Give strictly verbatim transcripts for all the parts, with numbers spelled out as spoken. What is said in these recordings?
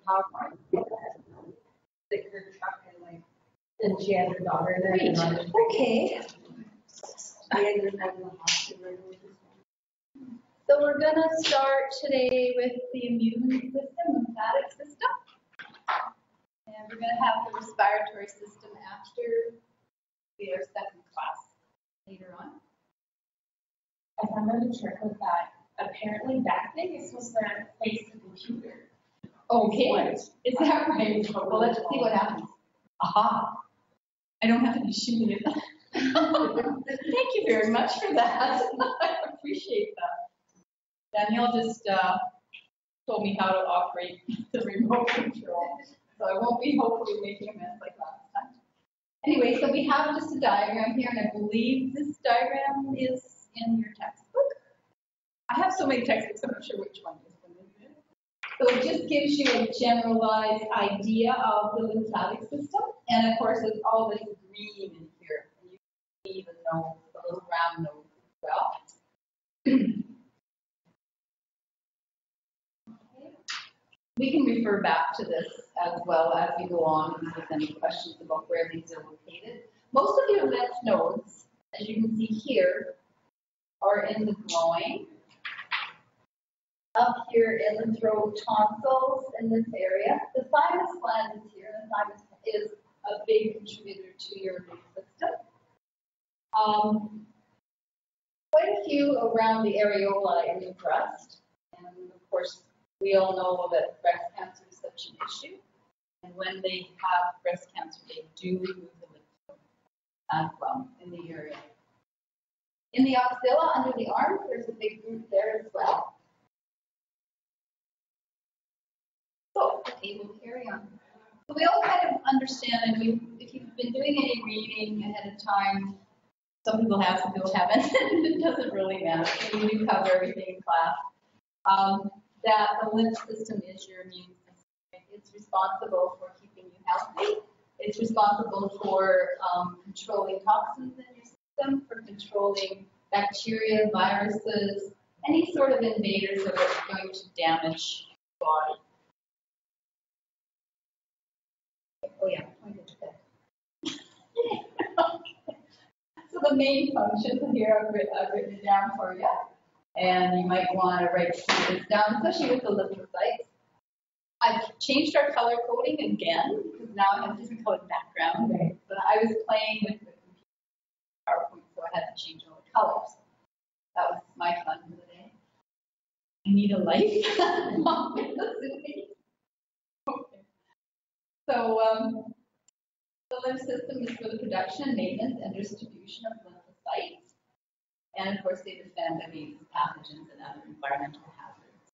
PowerPoint. Like her truck and like, and she had her daughter there. Great. Okay. So we're going to start today with the immune system, lymphatic system. And we're going to have the respiratory system after our second class later on. I found out a trick with that. Apparently that thing is supposed to face the computer. Okay. Is that right? Well, let's see what happens. Aha. I don't have to be shooting it. Thank you very much for that. I appreciate that. Danielle just uh, told me how to operate the remote control, so I won't be hopefully making a mess like last time. Anyway, so we have just a diagram here, and I believe this diagram is in your textbook. I have so many textbooks, I'm not sure which one is. So it just gives you a generalized idea of the lymphatic system, and of course, with all this green in here, and you can see the nose, the little round nose as well. Okay. We can refer back to this as well as we go on if there's any questions about where these are located. Most of your lymph nodes, as you can see here, are in the groin. Up here in the throat, tonsils in this area. The thymus gland is here. The thymus is a big contributor to your immune system. Um, quite a few around the areola in the breast. And of course, we all know that breast cancer is such an issue. And when they have breast cancer, they do remove the lymph node as well in the area. In the axilla, under the arm, there's a big group there as well. So, okay, we'll carry on. So we all kind of understand, and we, if you've been doing any reading ahead of time, some people have, some people haven't, it doesn't really matter. We do cover everything in class. Um, that the lymph system is your immune system. It's responsible for keeping you healthy. It's responsible for um, controlling toxins in your system, for controlling bacteria, viruses, any sort of invaders that are going to damage your body. Oh yeah, okay. So the main functions here, I've written, I've written it down for you. And you might want to write this down, especially with the lymphocytes. I've changed our color coding again, because now I have a different colored background. Right. But I was playing with the computer PowerPoint, so I had to change all the colors. That was my fun for the day. I need a light. Okay. So um, the lymph system is for the production, maintenance, and distribution of lymphocytes. And of course, they defend against pathogens and other environmental hazards.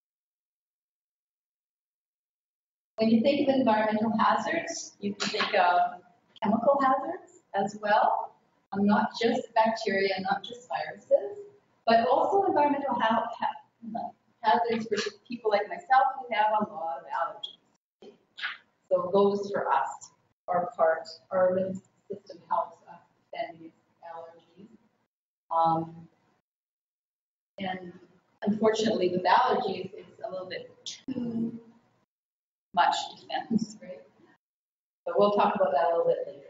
When you think of environmental hazards, you can think of chemical hazards as well. Um, not just bacteria, not just viruses, but also environmental ha ha hazards for people like myself who have a lot of allergies. So those for us are part, our lymph system helps us defend against allergies. Um, and unfortunately, with allergies, it's a little bit too much defense, right? But we'll talk about that a little bit later.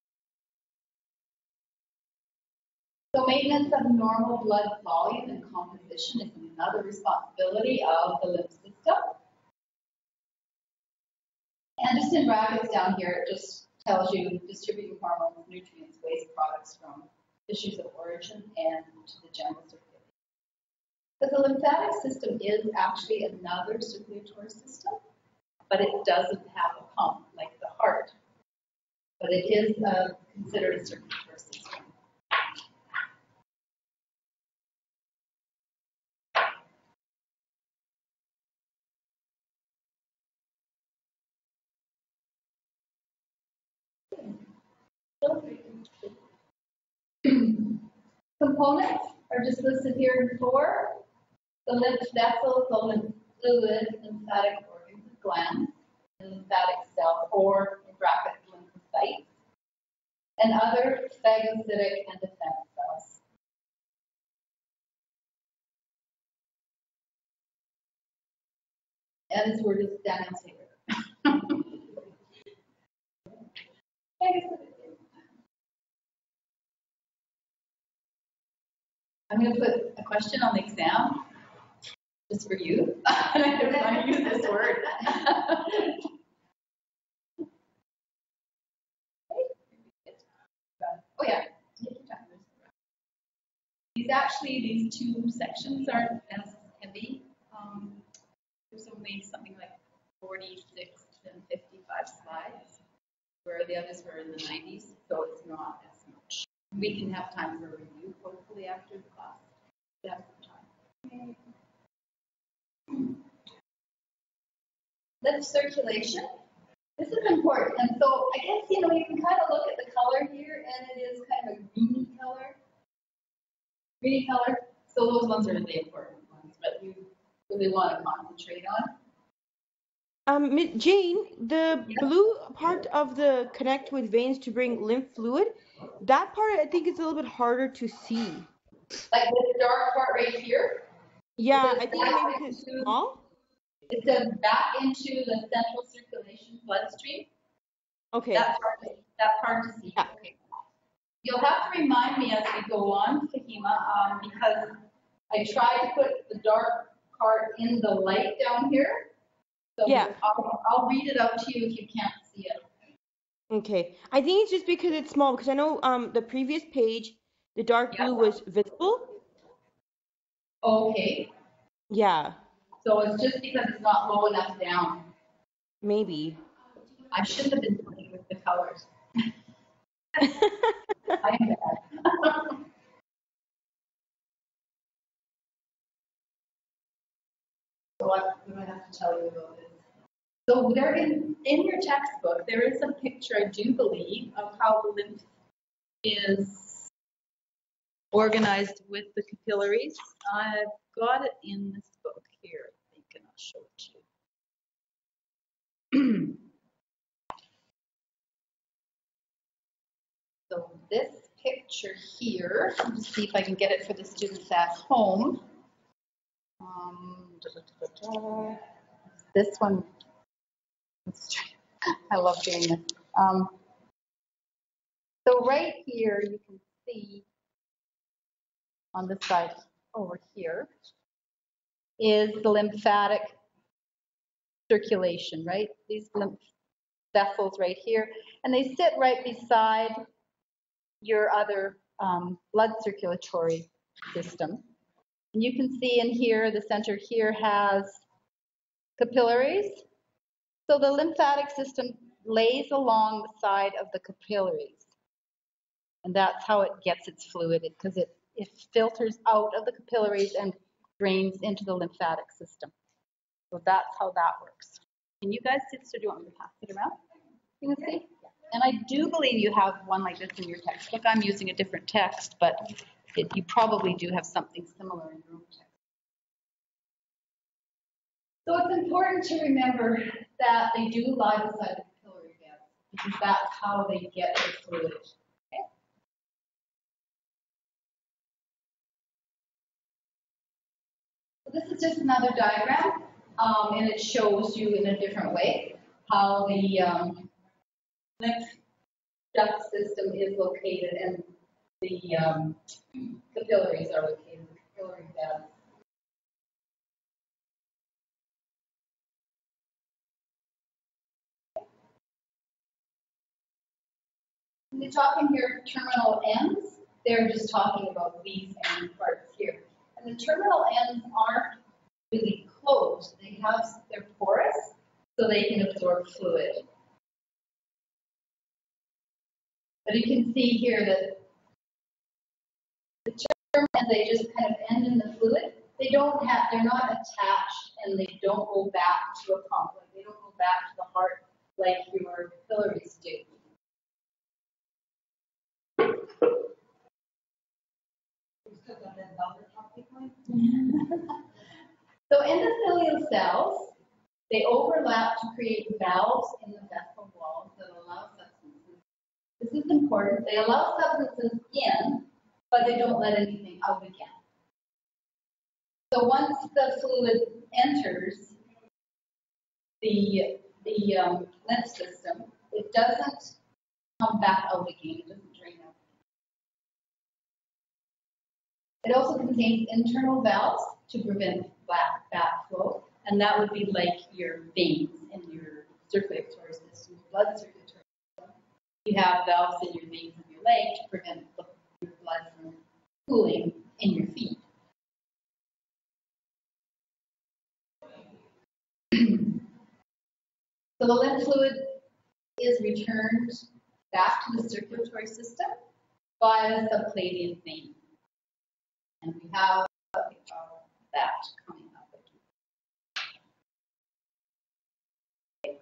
So maintenance of normal blood volume and composition is another responsibility of the lymph system. And just in brackets down here, it just tells you distributing hormones, nutrients, waste products from tissues of origin and to the general circulation. Because the lymphatic system is actually another circulatory system, but it doesn't have a pump like the heart. But it is uh, considered a circulatory system. Components are just listed here before. The lymph vessels, the lymph fluid, lymphatic organs, glands, and lymphatic cells, or in brackets, lymphocytes, and other phagocytic and defense cells. And this word is Daniel's favorite. I'm going to put a question on the exam, just for you. And I'm going to use this word. Oh yeah. These actually, these two sections aren't as heavy. Um, there's only something like forty-six and fifty-five slides, where the others were in the nineties, so it's not as much. We can have time for review, hopefully after the class. We have some time. Lymph circulation. This is important, and so I guess, you know, you can kind of look at the color here, and it is kind of a greeny color. Greeny color, so those ones are really important ones, but you really want to concentrate on. Um, Mi- Jane, the Yeah. blue part of the connect with veins to bring lymph fluid, that part I think is a little bit harder to see. Like this dark part right here. Yeah, It I says think back maybe because it's into- small. It says back into the central circulation bloodstream. Okay. That's hard to, that's hard to see. Yeah. Okay. You'll have to remind me as we go on, Fahima, um, because I tried to put the dark part in the light down here. So Yeah. I'll, I'll read it out to you if you can't see it. Okay. I think it's just because it's small, because I know um the previous page, the dark Yeah. blue was visible. Okay. Yeah, So it's just because it's not low enough down. maybe. I shouldn't have been playing with the colors. I'm bad. So what do I have to tell you about this? So there in, in your textbook, there is a picture, I do believe, of how the lymph is organized with the capillaries. I've got it in this book here, I think, and I'll show it to you. So this picture here, let me see if I can get it for the students at home. Um, da, da, da, da. This one, I love doing this. Um, so right here, you can see on this side over here is the lymphatic circulation, right? These lymph vessels right here, and they sit right beside your other um, blood circulatory system. And you can see in here, the center here has capillaries. So the lymphatic system lays along the side of the capillaries. And that's how it gets its fluid, because it, it filters out of the capillaries and drains into the lymphatic system. So that's how that works. Can you guys see this, or do you want me to pass it around? You can see? And I do believe you have one like this in your textbook. I'm using a different text, but it, you probably do have something similar in your own text. So it's important to remember that they do lie beside the capillary bed, because that's how they get their fluid. Okay? So this is just another diagram, um, and it shows you in a different way how the um, lymph duct system is located and the um, capillaries are located, the capillary beds. When they're talking here terminal ends, they're just talking about these end parts here. And the terminal ends aren't really closed. They have, they're porous, so they can absorb fluid. But you can see here that the terminal ends, they just kind of end in the fluid. They don't have, they're not attached, and they don't go back to a pump. Like they don't go back to the heart like your capillaries do. So endothelial cells, they overlap to create valves in the vessel walls that allow substances. This is important. They allow substances in, but they don't let anything out again. So once the fluid enters the, the um, lymph system, it doesn't come back out again. It doesn't drain out. It also contains internal valves to prevent flat fat flow, and that would be like your veins in your circulatory system, blood circulatory system. You have valves in your veins of your leg to prevent the, your blood from pooling in your feet. So the lymph fluid is returned back to the circulatory system by the subclavian vein. And we have uh, that coming up again.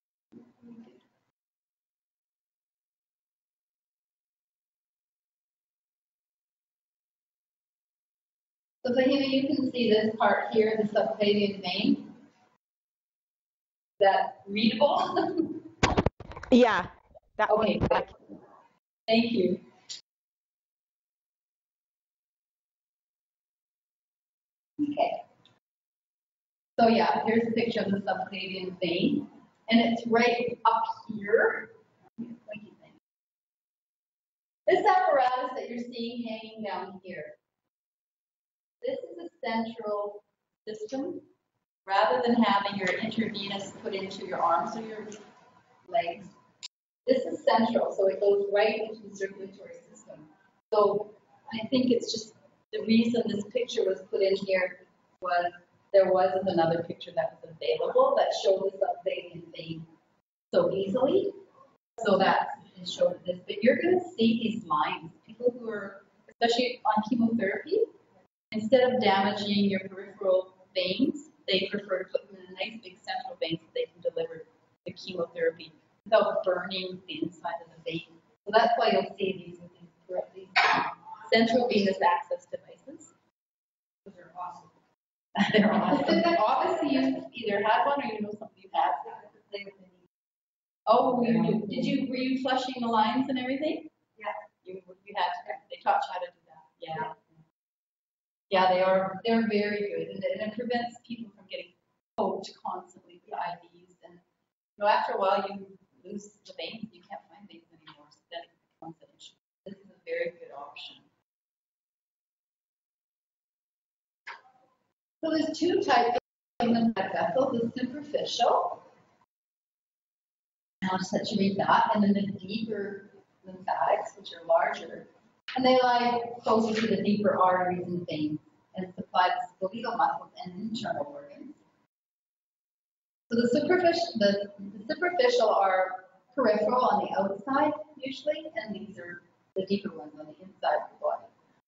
So Fahima, you can see this part here, the subclavian vein. Is that readable? Yeah. That Okay, one. good. Thank you. Okay. So yeah, here's a picture of the subclavian vein, and it's right up here. This apparatus that you're seeing hanging down here, this is a central system. Rather than having your intravenous put into your arms or your legs, this is central, so it goes right into the circulatory system. So I think it's just the reason this picture was put in here was there wasn't another picture that was available that showed the subclavian vein so easily. So that it showed this. But you're going to see these lines. People who are, especially on chemotherapy, instead of damaging your peripheral veins, they prefer to put them in a nice big central vein so they can deliver the chemotherapy without burning the inside of the vein. So that's why you'll see these, these, these central venous access devices. Those are awesome. They're awesome. Obviously, you either had one or you know somebody who has it. Oh, you do. Did you, were you flushing the lines and everything? Yeah. You, you had to, they taught you how to do that. Yeah. Yeah, they are, they're very good. And it, and it prevents people from getting poked constantly with I Vs. And, you know, after a while, you lose the veins, you can't find veins anymore. So then it becomes an issue. This is a very good option. So there's two types of lymphatic vessels, the superficial, I'll just let you read that, and then the deeper lymphatics, which are larger, and they lie closer to the deeper arteries and veins and supply the skeletal muscles and internal organs. So the superficial, the, the superficial are peripheral on the outside usually, and these are the deeper ones on the inside of the body.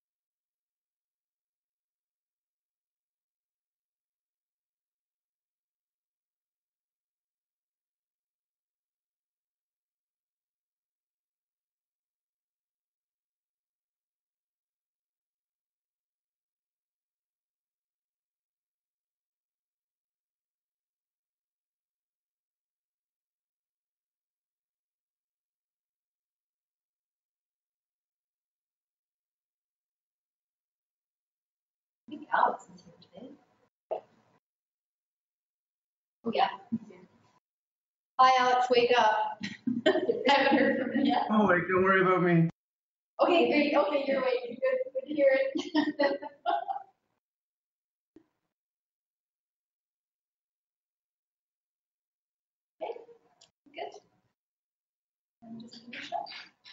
I think Alex is here today. Oh yeah, he's here. Hi Alex, wake up. I haven't heard from him yet. Oh wait, don't worry about me. Okay, great. Okay, you're awake. Good. Good to hear it. Okay, good. And just finish up.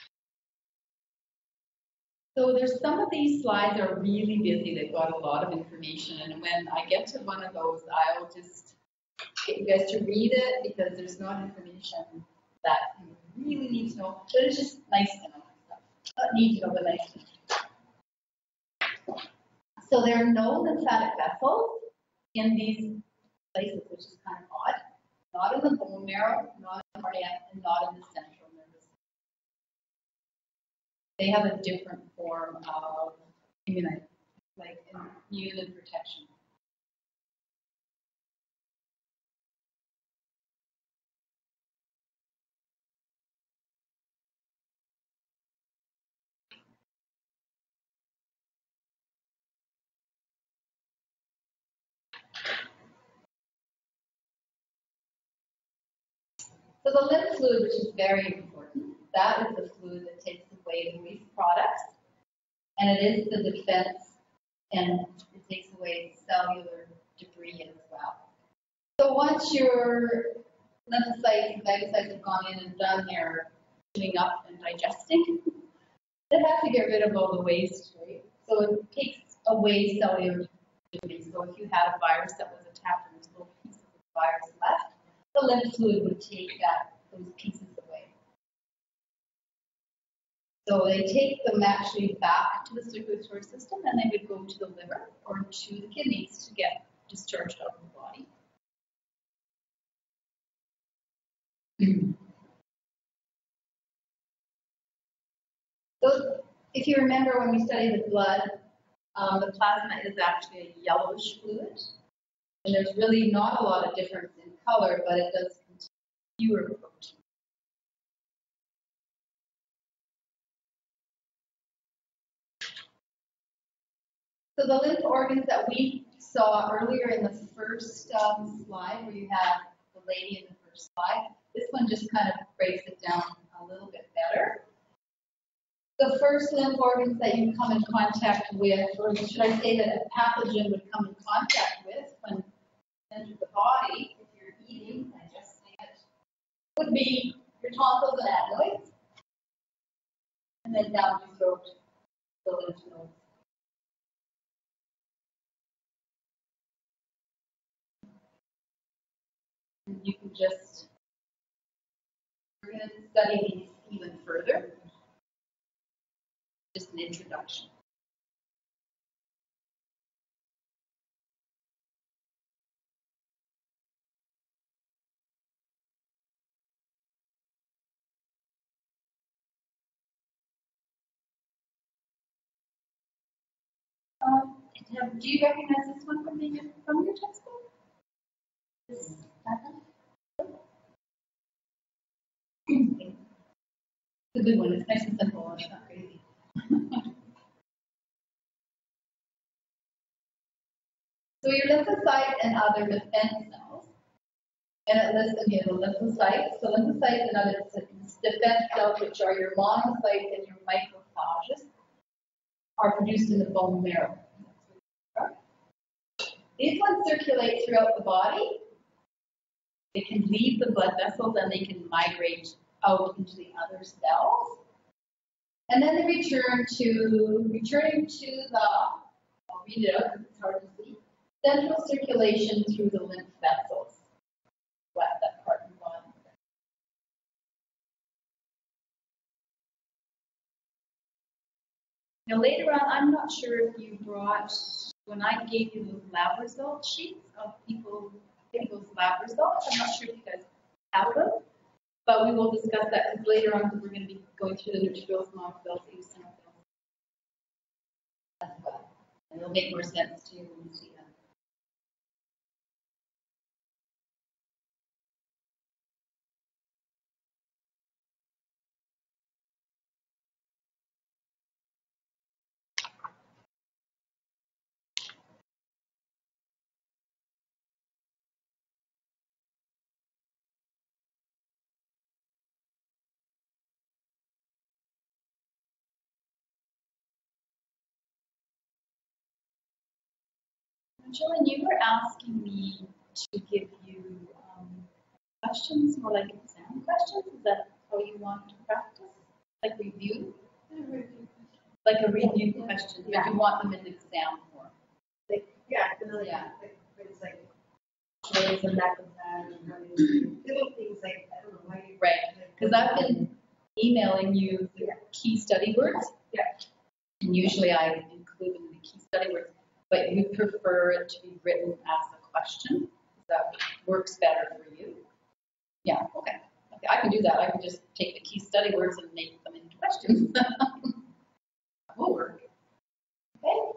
So there's some of these slides are really busy. They've got a lot of information, and when I get to one of those, I'll just get you guys to read it because there's not information that you really need to know. But it's just nice to know stuff. Not need to know, but nice to know. So there are no lymphatic vessels in these places, which is kind of odd. Not in the bone marrow, not in the cardiac, and not in the central nervous system. They have a different form of immunity, like immune and protection. So the lymph fluid, which is very important, that is the fluid that takes away the waste products, and it is the defense, and it takes away cellular debris as well. So once your lymphocytes and phagocytes have gone in and done their chewing up and digesting, they have to get rid of all the waste, right? So it takes away cellular debris. So if you had a virus that was attacked and there's little pieces of virus left, the lymph fluid would take that, those pieces away. So they take them actually back to the circulatory system, and they would go to the liver or to the kidneys to get discharged out of the body. So if you remember when we studied the blood, um, the plasma is actually a yellowish fluid, and there's really not a lot of difference in color, but it does contain fewer proteins. So the lymph organs that we saw earlier in the first um, slide, where you have the lady in the first slide, this one just kind of breaks it down a little bit better. The first lymph organs that you come in contact with, or should I say that a pathogen would come in contact with when it enters the body, if you're eating, digesting it, would be your tonsils and adenoids, and then down your throat, the lymph nodes. And you can just, we're going to study these even further. Just an introduction. Um, do you recognize this one from, the, from your textbook? This, that one? It's a good one. It's nice and simple. It's not crazy. So your lymphocytes and other defense cells, and it lists in here the lymphocytes. So lymphocytes and other defense cells, which are your monocytes and your macrophages, are produced in the bone marrow. These ones circulate throughout the body. They can leave the blood vessels and they can migrate out into the other cells. And then they return to, returning to the, I'll read it out because it's hard to see, central circulation through the lymph vessels. What, that part in the bottom. Now later on, I'm not sure if you brought, when I gave you those lab result sheets of people getting those lab results, I'm not sure if you guys have them, but we will discuss that because later on we're going to be going through the neutrophils, monophils, eosinophils as well. And it'll make more sense to you when you see them. Jillian, you were asking me to give you um, questions, more like exam questions. Is that how you want to practice? Like review? Like a review question, yeah. But you want them in exam form. Like, yeah, like, yeah. Like, it's like ways and back of that and how you little things like, I don't know why you. Right, because I've been emailing you the yeah. key study words. Yeah. And usually I include them in the key study words. But you prefer it to be written as a question. That works better for you. Yeah, okay. Okay, I can do that. I can just take the key study words and make them into questions. That will work. Okay.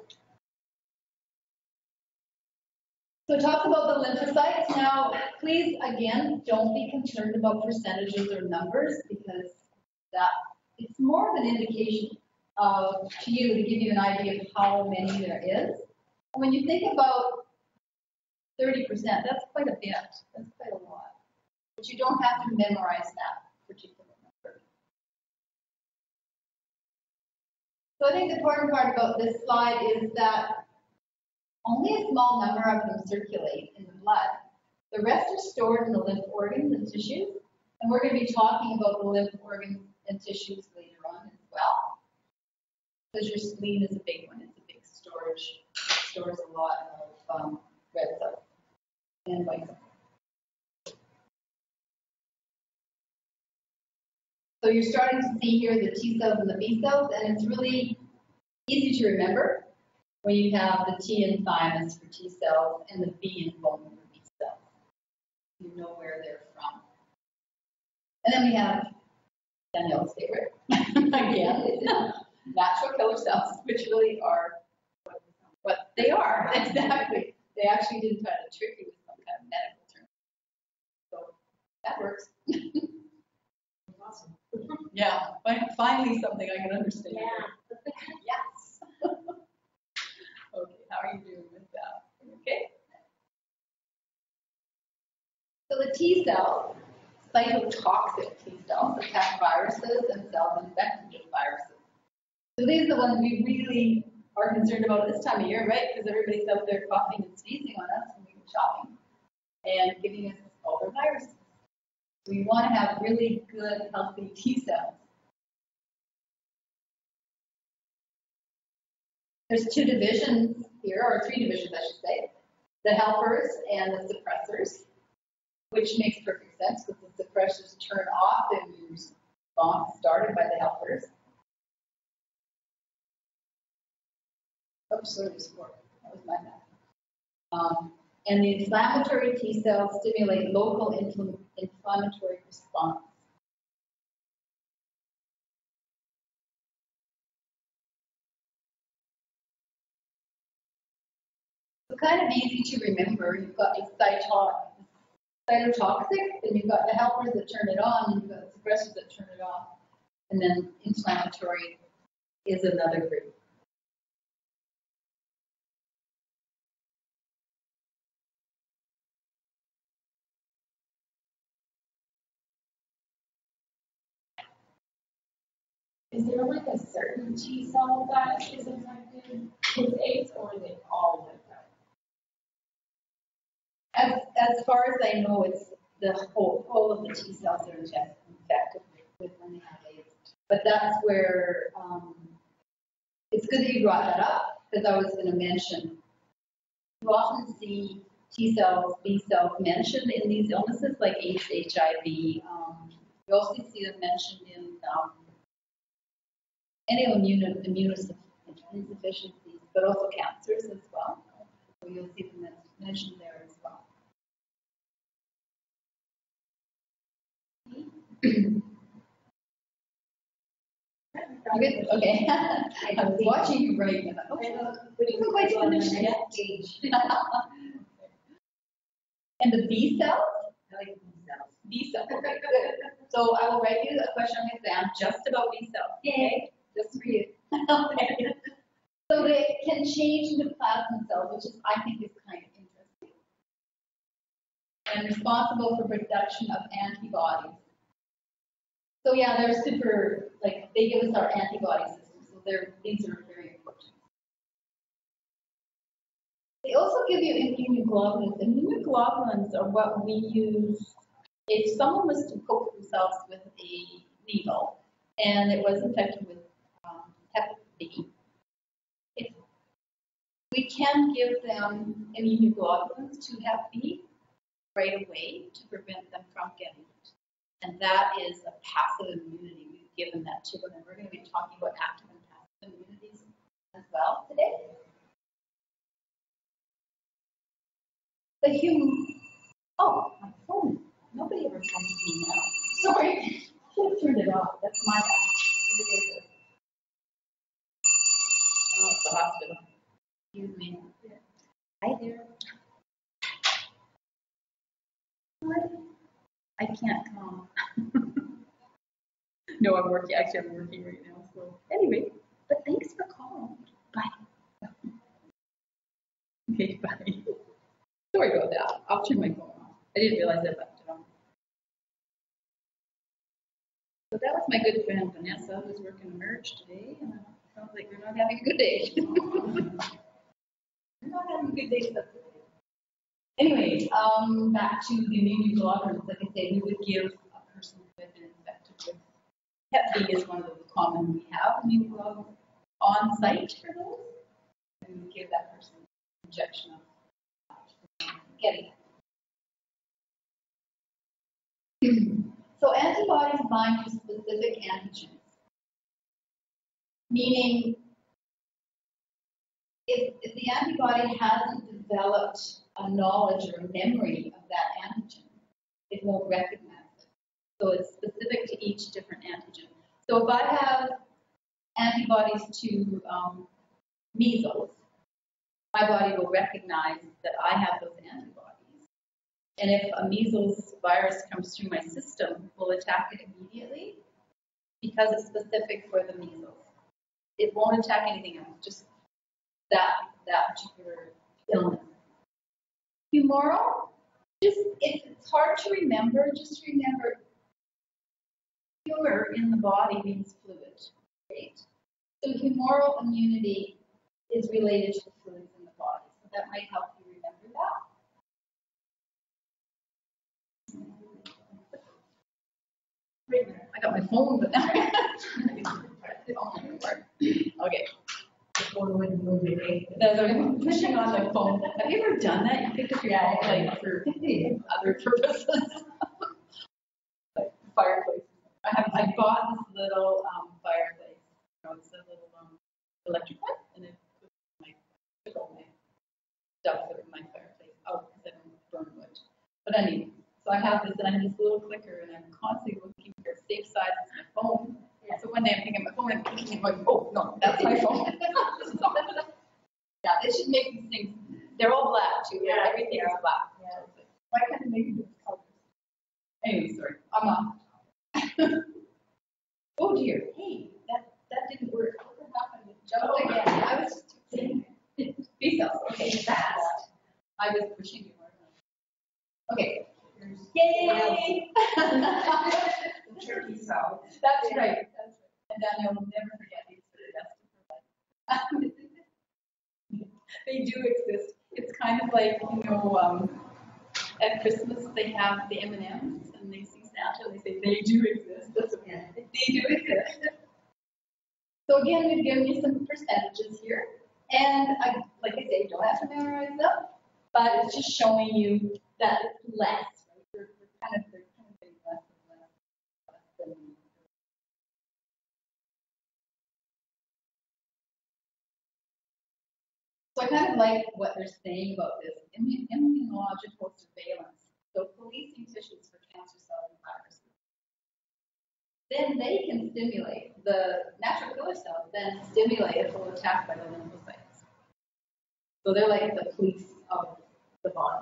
So it talks about the lymphocytes. Now, please, again, don't be concerned about percentages or numbers because that it's more of an indication of to you to give you an idea of how many there is. When you think about thirty percent, that's quite a bit. That's quite a lot. But you don't have to memorize that particular number. So I think the important part about this slide is that only a small number of them circulate in the blood. The rest are stored in the lymph organs and tissues, and we're going to be talking about the lymph organs and tissues later on as well. Because your spleen is a big one, it's a big storage. It stores a lot of um, red cells and white cells. So you're starting to see here the T cells and the B cells, and it's really easy to remember when you have the T in thymus for T cells and the B in bone for B cells. You know where they're from. And then we have Danielle's favorite, again, natural killer cells, which really are what, what they are, exactly. They actually didn't try to trick you with some kind of medical term. So that works. Awesome. Yeah, finally something I can understand. Yeah. Yes. Okay, how are you doing with that? Okay. So the T cells, cytotoxic T cells, attack viruses and cells infected with viruses. So these are the ones we really are concerned about this time of year, right? Because everybody's out there coughing and sneezing on us when we go shopping and giving us all their viruses. We want to have really good, healthy T cells. There's two divisions here, or three divisions, I should say. The helpers and the suppressors, which makes perfect sense because the suppressors turn off the immune response started by the helpers. Oops, sorry, that was my bad. Um, and the inflammatory T cells stimulate local infl inflammatory response. So kind of easy to remember. You've got your cytotoxic, then you've got the helpers that turn it on, and you've got the suppressors that turn it off, and then inflammatory is another group. Is there like a certain T cell that is infected with AIDS, or is it all of them? As, as far as I know, it's the whole, whole of the T cells that are infected with when they have AIDS. But that's where, um, it's good that you brought that up, because I was going to mention, you often see T cells, B cells mentioned in these illnesses like AIDS, H I V. Um, you also see them mentioned in um, any immune, immunosufficiencies, but also cancers as well. So you'll see them mentioned there as well. Good. Okay. I was watching you right now. Okay. We didn't quite finish yet. And the B cells? I like B cells. B cells. Okay, good. So I will write you a question on the exam just about B cells. Okay? Just for you. Okay. So they can change into plasma cells, which is, I think, is kind of interesting. And responsible for production of antibodies. So yeah, they're super, like, they give us our antibody system, so they're, these are very important. They also give you immunoglobulins. Immunoglobulins are what we use if someone was to poke themselves with a needle and it was infected with um, hep B. If we can give them immunoglobulins to hep B right away to prevent them from getting it. And that is a passive immunity. We've given that to them. And we're going to be talking about active and passive immunities as well today. The human, oh, my phone. Nobody ever comes to me now. Sorry, I should have turned it off. That's my bad. Oh, it's the hospital. Excuse me. Hi there. Hi. I can't come. No, I'm working. Actually, I'm working right now. So anyway, but thanks for calling. Bye. Okay, bye. Sorry about that. I'll turn my phone off. I didn't realize I left it on. So that was my good friend Vanessa, who's working a merge today. And Sounds like you're not having a good day. You're not having a good day. That's okay. Anyways, um, back to the immunoglobulins. Like I say, we would give a person who had been infected with Hep B is one of the common we have immunoglobulins on site for those. And we would give that person an injection of getting it. So antibodies bind to specific antigens. Meaning, if, if the antibody hasn't developed a knowledge or a memory of that antigen, it won't recognize it. So it's specific to each different antigen. So if I have antibodies to um, measles, my body will recognize that I have those antibodies. And if a measles virus comes through my system, it will attack it immediately because it's specific for the measles. It won't attack anything else, just that, that particular illness. Humoral, just if it's hard to remember, just remember humor in the body means fluid, right? So humoral immunity is related to the fluids in the body. So that might help you remember that. I got my phone, but now okay. As I'm pushing on my phone, have you ever done that? You pick up your phone like for other purposes. Like fireplace. I have I bought this little um, fireplace. You know, it's a little um, electric one, and it puts my my stuff in my fireplace out because I don't burn wood. But anyway, so I have this, and I have this little clicker, and I'm constantly looking for a safe side as my phone. Yeah. So one day I'm picking up my phone and clicking, I'm like, oh no, that's my phone. Yeah, they should make these things. They're all black too. Yeah, everything yeah. is black. Yeah. Why can't they make those colors? Anyway, sorry, I'm off. Oh dear, hey, that that didn't work. What happened? It jumped oh. again. I was just saying. B cells. Okay, fast. I was pushing you more. Okay. Yay! The turkey cell. That's yeah. right. That's right. And Daniel will never forget these for the rest of her life. They do exist. It's kind of like, you know, um, at Christmas they have the M and M's and they see Santa and they say they do exist. That's what yeah. They do exist. So again, we've given you some percentages here. And I, like I say, don't have to memorize them, but it's just showing you that it's less. They're, they're kind of, they're kind of getting less and less, less than. So I kind of like what they're saying about this immunological surveillance. So policing tissues for cancer cells and viruses. Then they can stimulate the natural killer cells. Then stimulate if they're attacked by the lymphocytes. So they're like the police of the body.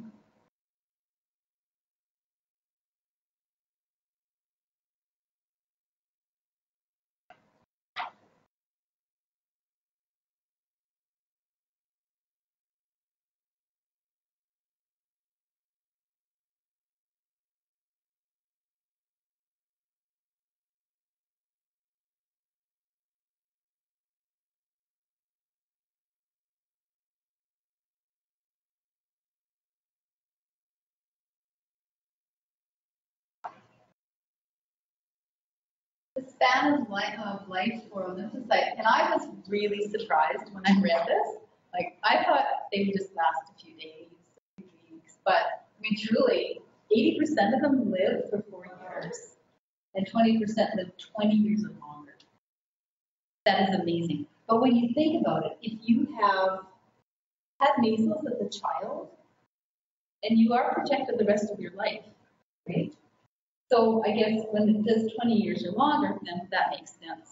The span of life, of life for a lymphocyte, and I was really surprised when I read this. Like, I thought they would just last a few days, a few weeks, but I mean, truly, eighty percent of them live for four years, and twenty percent live twenty years or longer. That is amazing. But when you think about it, if you have had measles as a child, and you are protected the rest of your life, right? So I guess when it says twenty years or longer, then that makes sense.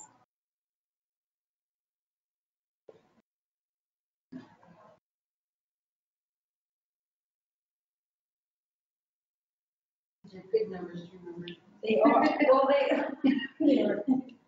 They're good numbers to remember. They are. Well, they, they are.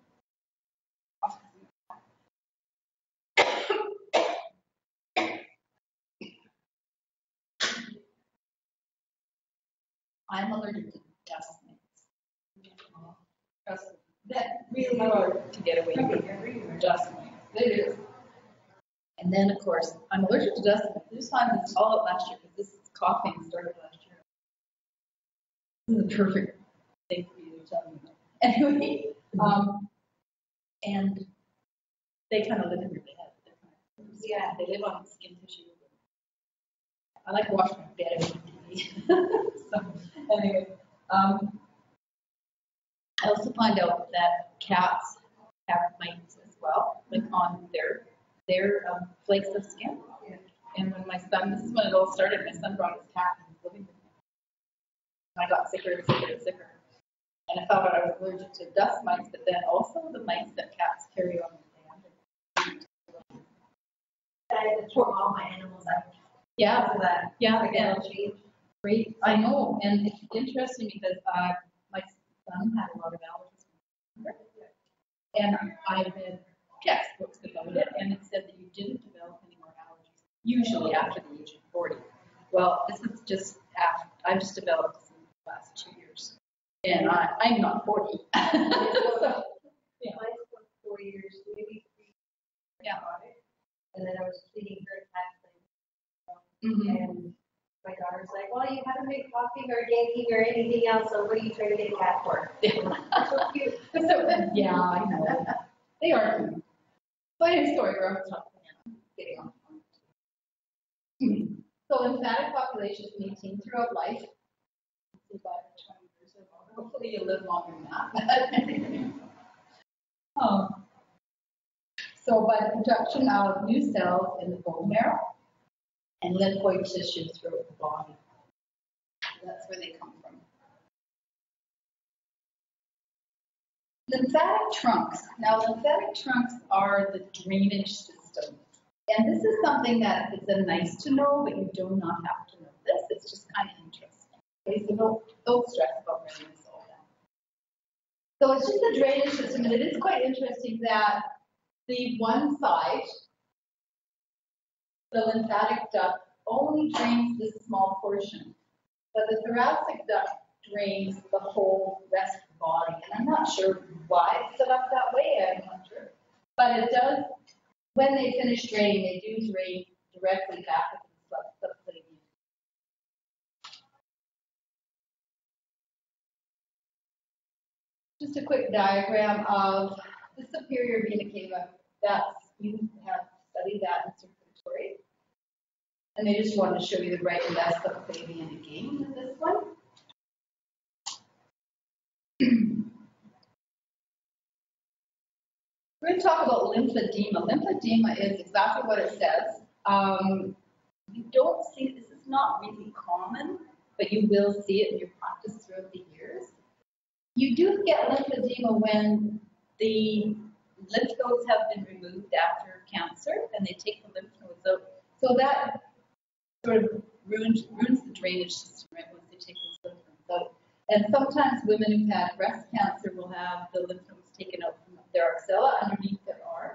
I'm allergic to dust mites. Trust me. That really hard to get away from dust mites. It is. And then, of course, I'm allergic to dust. This time it's all up last year because this coughing started last year. This is the perfect thing for you to tell me. Anyway, um, and they kind of live in your head. Yeah, they live on skin tissue. I like to watch my bed on T V. So, anyway, um, I also find out that cats have mites as well, like on their their um, flakes of skin. Yeah. And when my son, this is when it all started, my son brought his cat and he was living with me. I got sicker and sicker and sicker. And I found out I was allergic to dust mites, but then also the mites that cats carry on their hand. I had to throw all my animals out. Yeah, So that yeah, I yeah. gotta change. Great. I know, and it's interesting because uh, my son had a lot of allergies. And I read textbooks about it, and it said that you didn't develop any more allergies, usually after the age of forty. Well, this is just after, I've just developed this in the last two years. And I, I'm not forty. So, yeah. Mine for four years, maybe three. Yeah. And then I was feeding her cat thing. Mm-hmm. And my daughter's like, well, you haven't been coughing or yanking or anything else, so what are you trying to get a cat for? So cute. So, yeah, I know. They are cute. But anyway, story where I was talking getting on. So lymphatic population is maintained throughout life. About twenty years ago. Hopefully you live longer than that. um, so by the production of new cells in the bone marrow and lymphoid tissue throughout the body. That's where they come from. Lymphatic trunks. Now, lymphatic trunks are the drainage system. And this is something that is a nice to know, but you do not have to know this. It's just kind of interesting. Okay, so don't, don't stress about writing this all down. So it's just a drainage system, and it is quite interesting that the one side, the lymphatic duct, only drains this small portion, but the thoracic duct drains the whole rest of the body. And I'm not sure why it's set up that way, I'm not sure. But it does, when they finish draining, they do drain directly back into the subclavian. Just a quick diagram of the superior vena cava. That's, you have studied that in circulatory. And they just wanted to show you the right and left subclavian again in this one. We're going to talk about lymphedema. Lymphedema is exactly what it says. Um, you don't see, this is not really common, but you will see it in your practice throughout the years. You do get lymphedema when the lymph nodes have been removed after cancer, and they take the lymph nodes out. So that sort of ruins, ruins the drainage system, right, once they take those lymph nodes out. And sometimes women who've had breast cancer will have the lymph nodes taken out from their axilla underneath their arm,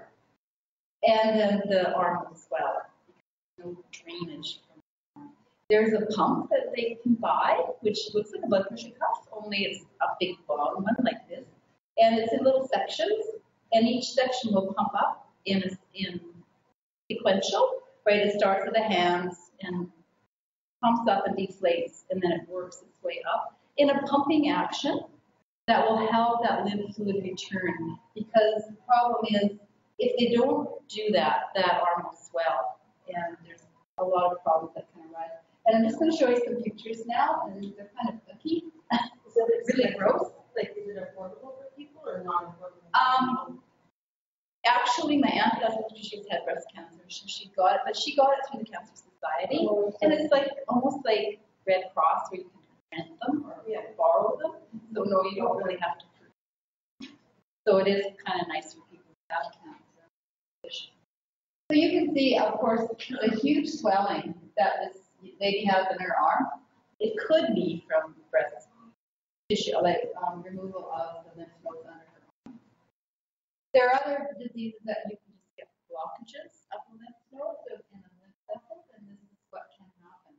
and then the arm will swell because no drainage from the arm. There's a pump that they can buy, which looks like a blood pressure cuff, only it's a big long one like this, and it's in little sections, and each section will pump up in a, in sequential, right? It starts with the hands and pumps up and deflates, and then it works its way up in a pumping action that will help that lymph fluid return. Because the problem is, if they don't do that, that arm will swell, and there's a lot of problems that can arise. And I'm just going to show you some pictures now, and they're kind of icky. So it's really gross. Like, is it affordable for people or not affordable? Um, actually, my aunt does it. She's had breast cancer. She, she got it, but she got it through the Cancer Society, Oh, and it's like almost like Red Cross, where you can rent them or yeah. borrow them. So no, you don't really have to prove. So it is kind of nice for people who have cancer. So you can see, of course, the huge swelling that this lady has in her arm. It could be from breast tissue, like um, removal of the lymph nodes under her arm. There are other diseases that you can just get blockages of the lymph nodes in the lymph vessels, and this is what can happen.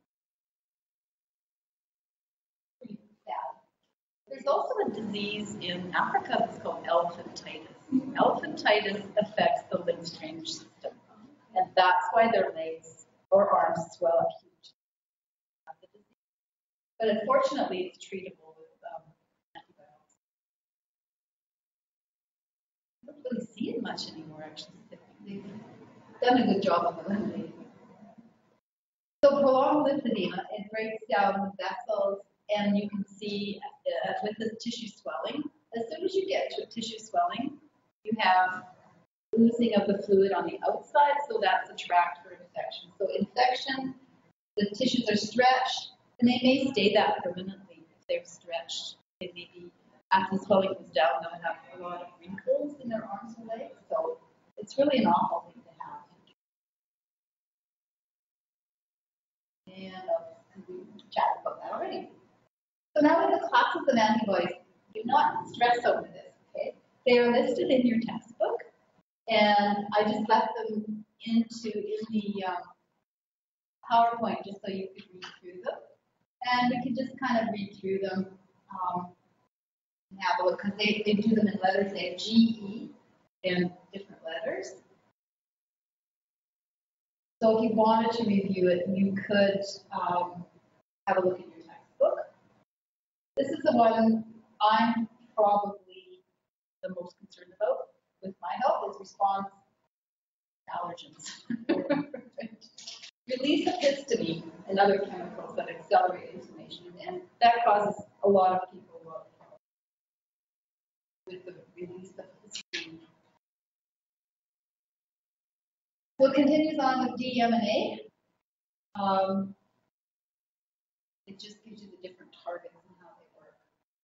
Pretty sad. There's also a disease in Africa that's called elephantitis. Elephantitis affects the lymph drainage system, and that's why their legs or arms swell up huge. But unfortunately, it's treatable with um, antibiotics. I don't really see it much anymore, actually. They've done a good job of eliminating it. So prolonged lymphedema, it breaks down the vessels, and you can see uh, with the tissue swelling, as soon as you get to tissue swelling, you have losing of the fluid on the outside, so that's a tract for infection. So infection, the tissues are stretched, and they may stay that permanently if they're stretched. They may be, after the swelling goes down, they'll have a lot of wrinkles in their arms or legs, so it's really an awful thing to have. And uh, we chatted about that already. So now with the classes of antibodies, do not stress over this, okay? They are listed in your textbook, and I just left them into in the um, PowerPoint just so you could read through them. And we can just kind of read through them um, and have a look, because they, they do them in letters. They have G, E, and different letters. So if you wanted to review it, you could um, have a look at your textbook. This is the one I'm probably the most concerned about with my health, is response allergens. Release of histamine and other chemicals that accelerate inflammation, and that causes a lot of people a lot of problems with the release of histamine. So it continues on with D M N A. Um, it just gives you the different targets and how they work.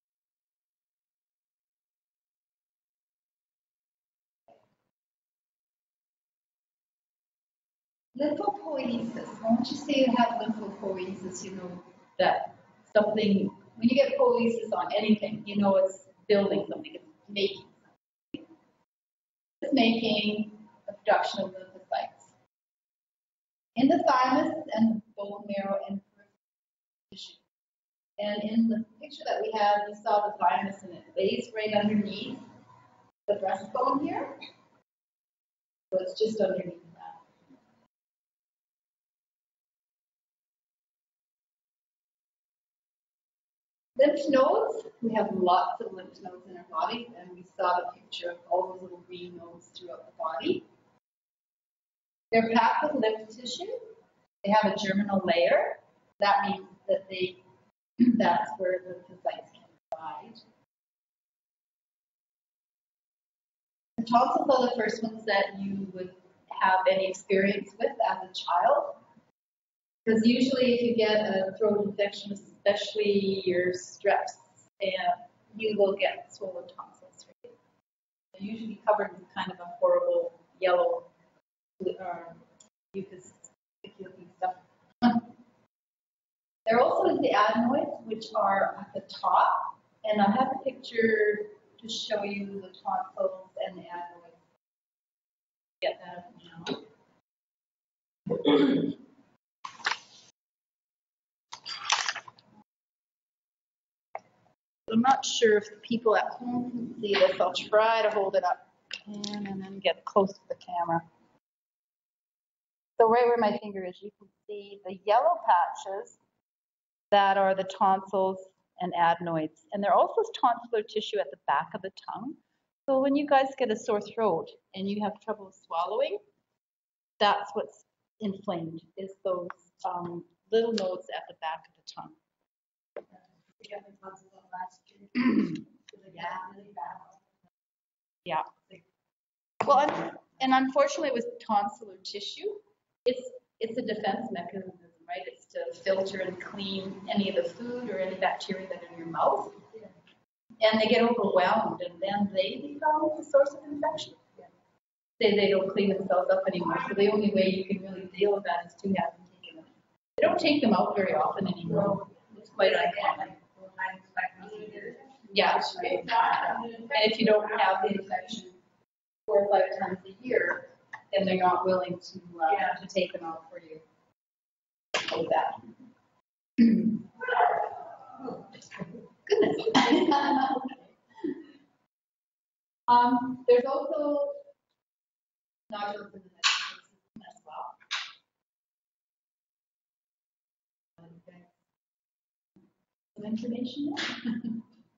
Lymphopoiesis. Once you say you have lymphopoiesis, you know that something, when you get poiesis on anything, you know it's building something, it's making something. It's making the production of lymphocytes in the thymus and bone marrow and peripheral tissue. And in the picture that we have, we saw the thymus, and it lays right underneath the breastbone here. So it's just underneath that. Lymph nodes, we have lots of lymph nodes in our body, and we saw the picture of all those little green nodes throughout the body. They're packed with lymph tissue. They have a germinal layer. That means that they, that's where lymphocytes can reside. The tonsils are the first ones that you would have any experience with as a child. Because usually if you get a throat infection, especially your streps, and you will get swollen tonsils, right? They're usually covered with kind of a horrible yellow um, mucus, sticky looking stuff. There also is the adenoids, which are at the top, and I have a picture to show you the tonsils and the adenoids. Get that up now. I'm not sure if the people at home can see this. I'll try to hold it up and, and then get close to the camera. So right where my finger is, you can see the yellow patches that are the tonsils and adenoids. And there also is tonsillar tissue at the back of the tongue. So when you guys get a sore throat and you have trouble swallowing, that's what's inflamed, is those um, little nodes at the back of the tongue. Yeah. Well, and unfortunately with tonsillar tissue, it's it's a defense mechanism, right? It's to filter and clean any of the food or any bacteria that are in your mouth. And they get overwhelmed, and then they become the source of infection. They, they don't clean themselves up anymore. So the only way you can really deal with that is to have them taken out. They don't take them out very often anymore. It's quite uncommon. Yeah, right. And if you don't have the infection four or five times a year, then they're not willing to uh, yeah. to take them out for you. Like that. Goodness. Um, there's also nodules in the digestive system as well. Okay. Some information there.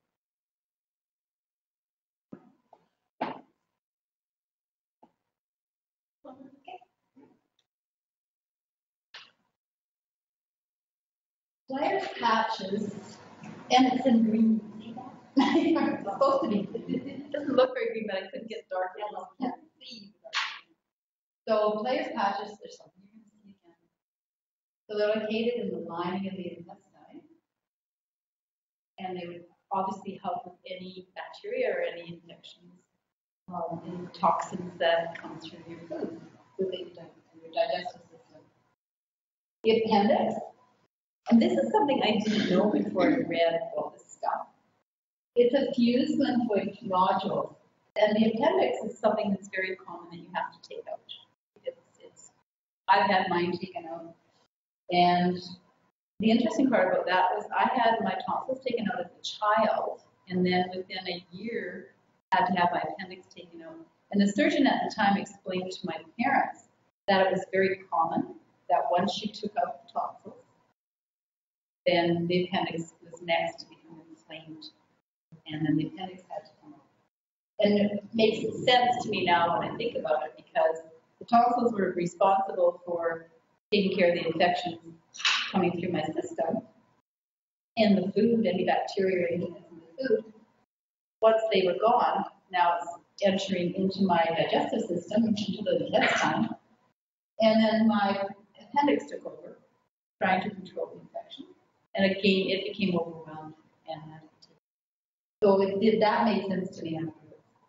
Blair's patches, and it's in green. See that? It's supposed to be. It doesn't look very green, but I couldn't get dark yellow. I can't see. So Blair's patches, there's something you're going to see again. So they're located in the lining of the intestine, and they would obviously help with any bacteria or any infections, um, any toxins that come through your food, within your digestive system. The appendix. And this is something I didn't know before I read all this stuff. It's a fused lymphoid nodule, and the appendix is something that's very common that you have to take out. It's, it's, I've had mine taken out, and the interesting part about that was I had my tonsils taken out as a child, and then within a year had to have my appendix taken out. And the surgeon at the time explained to my parents that it was very common that once you took out the tonsils, then the appendix was next to become inflamed, and then the appendix had to come out. And it makes sense to me now when I think about it, because the tonsils were responsible for taking care of the infections coming through my system, and the food, any bacteria or anything that's in the food. Once they were gone, now it's entering into my digestive system, into the intestine, and then my appendix took over, trying to control the infection. And again, it became overwhelmed and had to take it. So it did that make sense to me afterwards.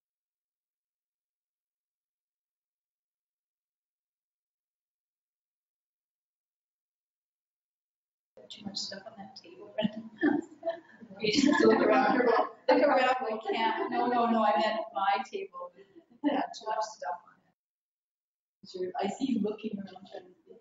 Too much stuff on that table. You just have to look around. Look around. We can't. No, no, no. I meant my table. It had too much stuff on it. I see you looking around trying to see.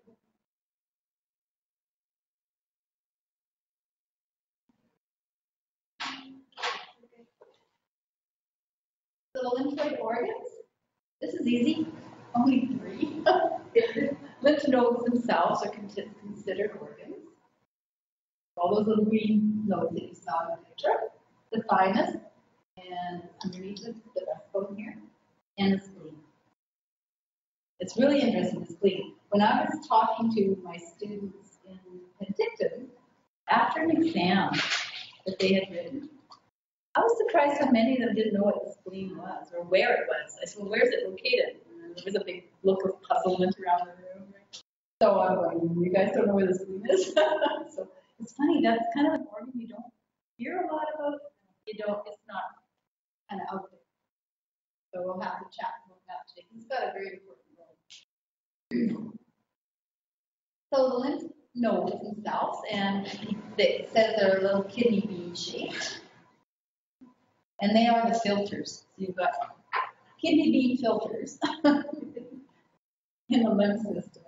So the lymphoid organs, this is easy, only three. Lymph nodes themselves are considered organs. All those little green nodes that you saw in the picture, the thymus, and underneath it, the breastbone here, and the spleen. It's really interesting, the spleen. When I was talking to my students in Penticton, after an exam that they had written, I was surprised how many of them didn't know what the spleen was or where it was. I said, well, where is it located? And there was a big look of puzzlement around the room. So I'm going, you guys don't know where the spleen is? So it's funny, that's kind of an organ you don't hear a lot about. You don't, it's not kind of out there. So we'll have to chat about that today. It's got a very important role. So the lymph nodes themselves, and it says they're a little kidney bean shaped. And they are the filters. So you've got kidney bean filters in the lymph system.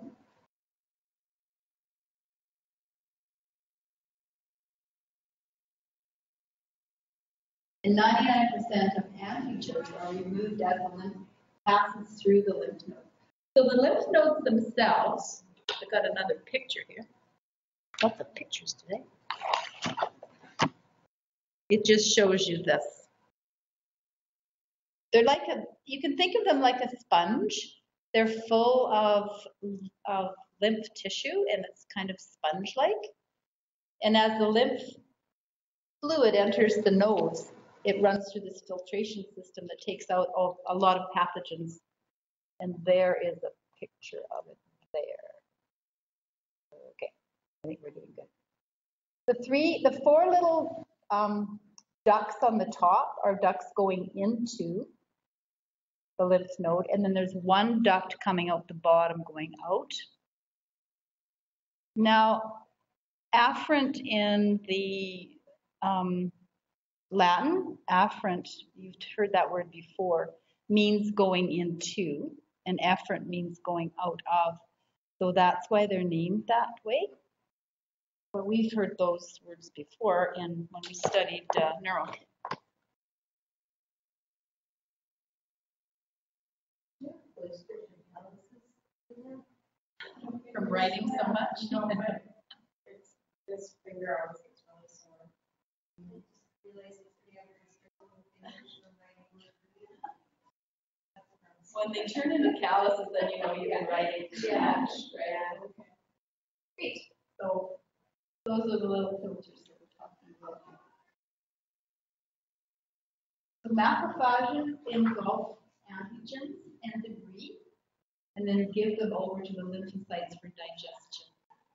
And ninety-nine percent of antigens are removed as the lymph passes through the lymph node. So the lymph nodes themselves, I've got another picture here. Lots of pictures today. It just shows you this. They're like a, you can think of them like a sponge. They're full of, of lymph tissue, and it's kind of sponge-like. And as the lymph fluid enters the nodes, it runs through this filtration system that takes out all, a lot of pathogens. And there is a picture of it there. Okay, I think we're doing good. The three, the four little um, ducts on the top are ducts going into the lymph node, and then there's one duct coming out the bottom going out. Now, afferent in the um, Latin, afferent, you've heard that word before, means going into, and efferent means going out of. So that's why they're named that way. But we've heard those words before in when we studied uh, neuro. From writing so much? No, but it's, this finger always gets really sore. When they turn into calluses, then you know you've been writing too Yeah. much, right? Okay. Great. So those are the little filters that we're talking about. The macrophages engulf antigens and debris, and then give them over to the lymphocytes for digestion.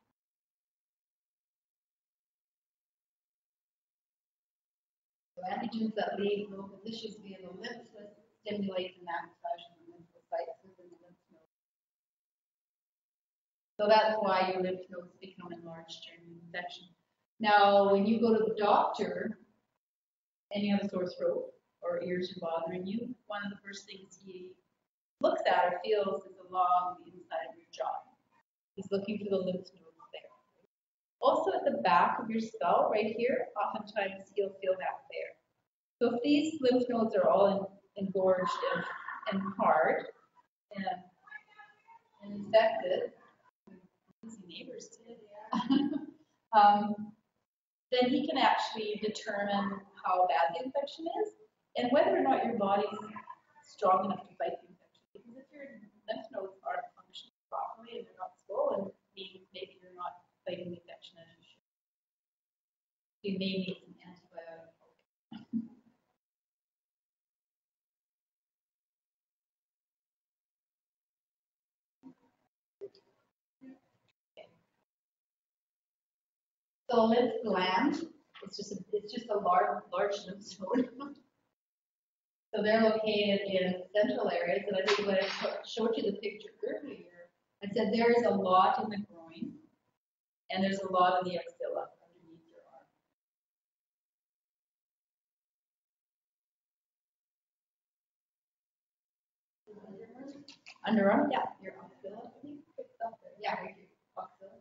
So antigens that leave little positions via the lymph stimulate the macrophage and the lymphocytes within the lymph nodes. So that's why your lymph nodes become enlarged during the infection. Now, when you go to the doctor and you have a sore throat or ears are bothering you, one of the first things he looks at or feels is along the inside of your jaw. He's looking for the lymph nodes there. Also at the back of your skull, right here, oftentimes he'll feel that there. So if these lymph nodes are all in, engorged and, and hard and, and infected, neighbors did, yeah. um, then he can actually determine how bad the infection is and whether or not your body's strong enough to fight the infection. Because if your lymph nodes aren't functioning properly and they're not swollen, maybe, maybe you're not fighting the infection as you should. You may need some antibiotic. So lymph gland, it's just a, it's just a large, large lymph node. So they're located in central areas, and I think when I showed you the picture earlier, I said there is a lot in the groin, and there's a lot in the axilla underneath your arm. Underarm, yeah, your axilla. I think it's up there. Yeah, right here, axilla.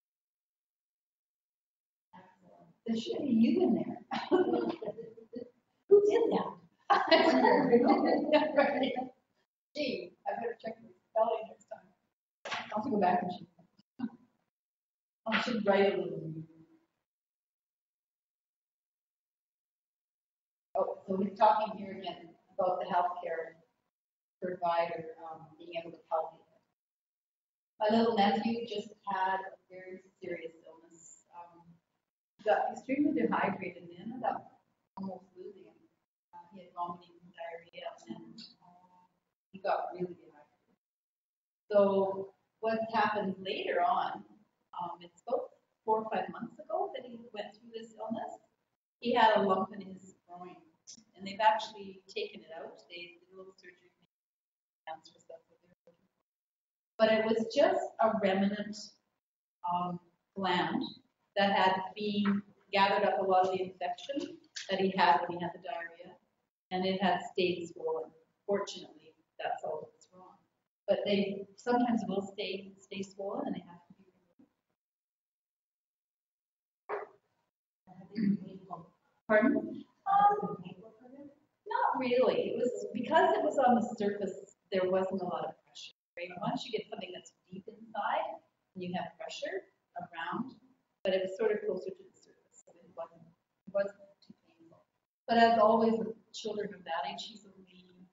There should be you in there. Who did that? Gee, I better check my spelling next time. I'll have to go back and check. I should write a little. Oh, so we're talking here again about the healthcare provider um, being able to help you. My little nephew just had a very serious illness. Um, he got extremely dehydrated and ended up almost losing him. Uh, he had vomiting and diarrhea, and uh, he got really dehydrated. So what's happened later on, um, it's about four or five months ago that he went through this illness. He had a lump in his groin, and they've actually taken it out. They did a little surgery, cancer stuff that they're looking for. But it was just a remnant um, gland that had been gathered up a lot of the infection that he had when he had the diarrhea, and it had stayed swollen. Fortunately, that's all that's wrong. But they sometimes will stay stay swollen, and they have to be removed. Pardon? Um, not really. It was because it was on the surface. There wasn't a lot of pressure. Right? Once you get something that's deep inside, and you have pressure around, but it was sort of closer to the surface, so it wasn't it wasn't too painful. But as always with children of that age, he's only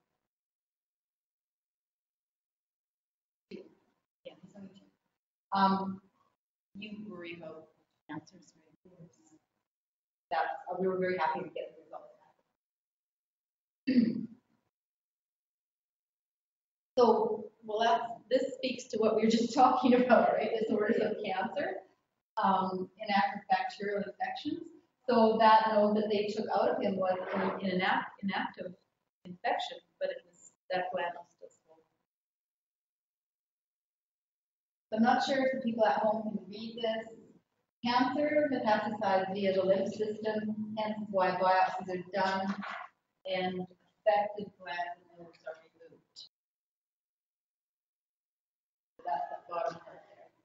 two. Yeah, he's only two. Um, you worry about cancers, right? That's, uh, we were very happy to get the results. So, well, that's, this speaks to what we were just talking about, right? Disorders of cancer, um, inactive bacterial infections. So that node that they took out of him was an inact, inactive infection, but it was, that gland was still swollen. So I'm not sure if the people at home can read this. Cancer metastasizes via the lymph system, hence why biopsies are done and affected glands and nodes are removed. So that's the bottom part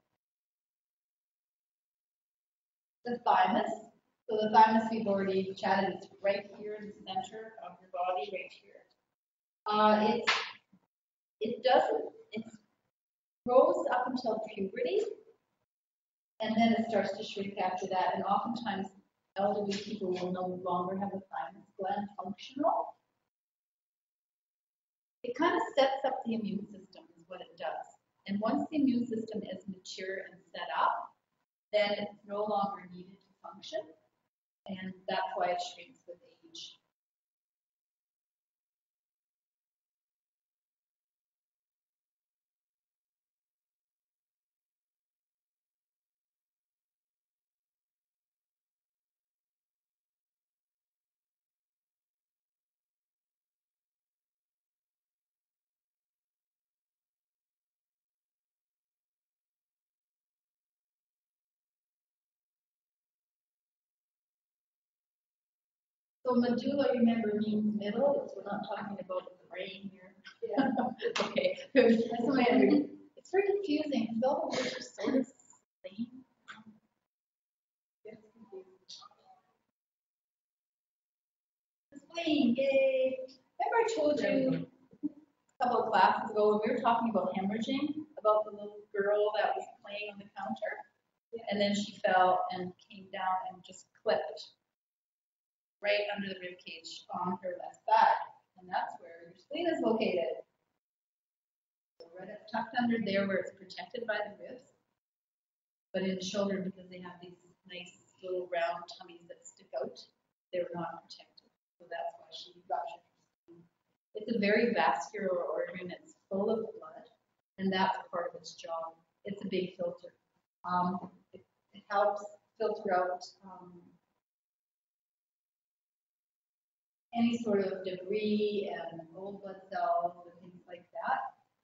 there. The thymus. So the thymus we've already chatted, it's right here in the center of your body, right here. Uh, it's, it doesn't grows up until puberty, and then it starts to shrink after that. And oftentimes, elderly people will no longer have the thymus gland functional. It kind of sets up the immune system, is what it does. And once the immune system is mature and set up, then it's no longer needed to function, and that's why it shrinks with age. So medulla, remember, means middle, so we're not talking about the brain here. Yeah. Okay, that's the way I read. It's very confusing, because all the words are sort of the same. The spleen, yay! Remember I told you a couple of classes ago when we were talking about hemorrhaging, about the little girl that was playing on the counter, and then she fell and came down and just clipped right under the rib cage on her left side, and that's where your spleen is located. So right up tucked under there where it's protected by the ribs, but in children, because they have these nice little round tummies that stick out, they're not protected. So that's why she ruptured her spleen. It's a very vascular organ. It's full of blood, and that's part of its job. It's a big filter. Um, it, it helps filter out um, any sort of debris and old blood cells and things like that.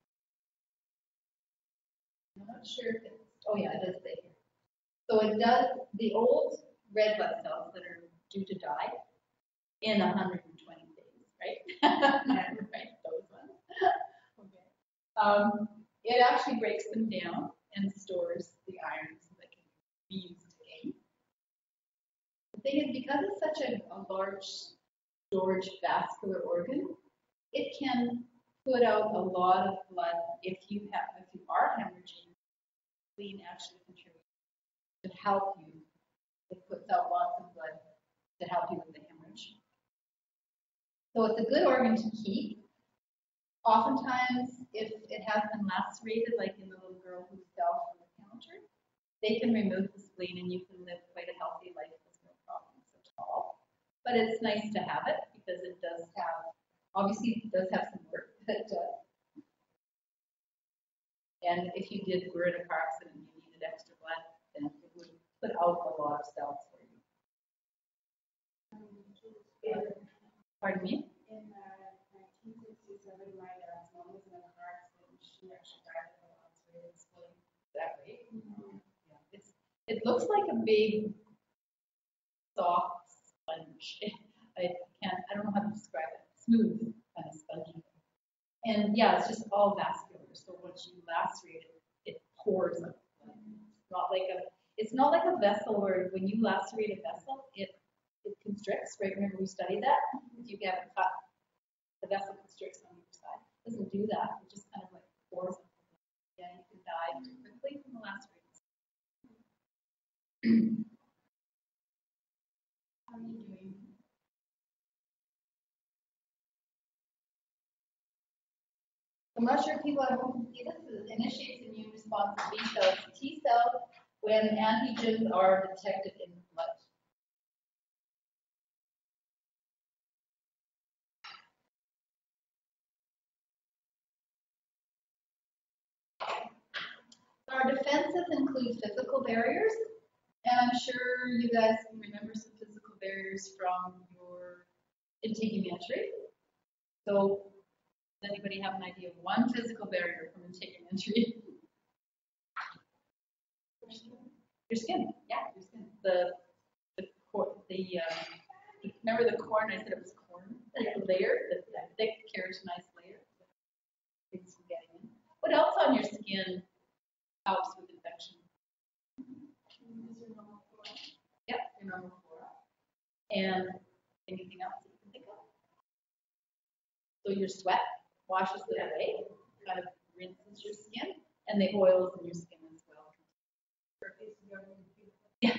I'm not sure if it's, oh yeah, it does say here. So it does the old red blood cells that are due to die in one hundred twenty days, right? Right, those ones. Okay. Um, it actually breaks them down and stores the iron so that can be used again. The thing is, because it's such a, a large storage vascular organ, it can put out a lot of blood if you have, if you are hemorrhaging. Spleen actually contributes to help you. It puts out lots of blood to help you with the hemorrhage. So it's a good organ to keep. Oftentimes, if it has been lacerated, like in the little girl who fell from the counter, they can remove the spleen and you can live quite a healthy life with no problems at all. But it's nice to have it because it does have, obviously it does have some work that it does. And if you did were in a car accident and you needed extra blood, then it would put out a lot of cells for you. Pardon me? In uh, nineteen sixty-seven, my dad's mom was in a car accident. She actually died of a lacerated spleen. Is that right? Mm-hmm. Yeah. It's, it looks like a big, soft sponge. I can't, I don't know how to describe it. Smooth, kind of spongy. And yeah, it's just all vascular. So once you lacerate it, it pours out. It's not like a, it's not like a vessel where when you lacerate a vessel, it it constricts, right? Remember we studied that? If you get it cut, the vessel constricts on either side. It doesn't do that. It just kind of like pours out. Yeah, you can die too quickly from the lacerated. How are you doing? I'm not sure if people at home can see this, but it initiates immune response to B cells to T cells when antigens are detected in the blood. Our defenses include physical barriers, and I'm sure you guys can remember some physical barriers from your integumentary. So, does anybody have an idea of one physical barrier from integumentary? Your skin, yeah, your skin. The the the uh, remember the corn? I said it was corn. The layer, the, the thick keratinized layer. Things from getting in. What else on your skin helps with infection? Yep, your normal flora. And anything else that you can think of? So your sweat washes it away, kind of rinses your skin. and the oils in your skin as well. Yeah.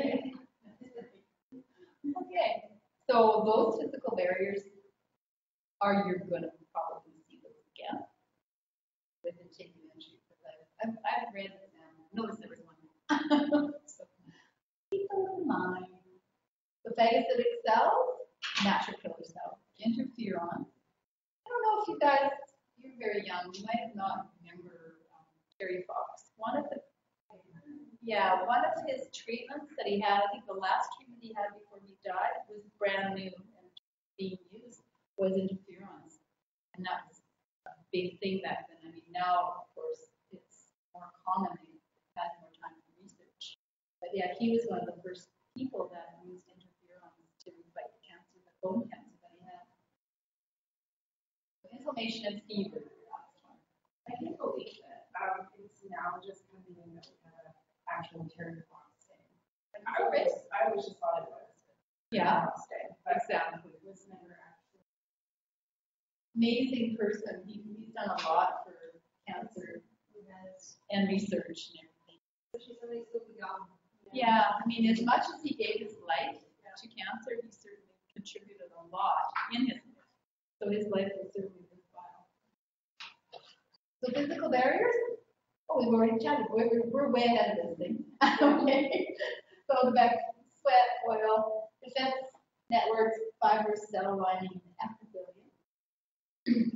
Okay. So those physical barriers are you're going to probably see those again with integumentary. I've, I've read them. Notice there was one. So keep those in mind. The phagocytic cells, natural killer cells, interferons. I don't know if you guys, you're very young, you might not remember um, Terry Fox. One of the, yeah, one of his treatments that he had, I think the last treatment he had before he died was brand new and being used was interferons. And that was a big thing back then. I mean, now, of course, it's more common. They had more time for research. But yeah, he was one of the first people that used interferons to fight cancer, the bone cancer that he had. Inflammation and fever. I can't believe that um, it's now just coming in that we have an actual Terry Fox thing. Like, I always, I always just thought it was. Yeah, Thing, exactly. It was never actually. Amazing person. He, he's done a lot for cancer and research and everything. She's only so young. Yeah, I mean, as much as he gave his life to cancer, he certainly contributed a lot in his life. So his life was certainly worthwhile. So physical barriers? Oh, we've already chatted. We're, we're way ahead of this thing. Okay. So the back, sweat, oil, defense networks, fibers, cell lining, and epithelium.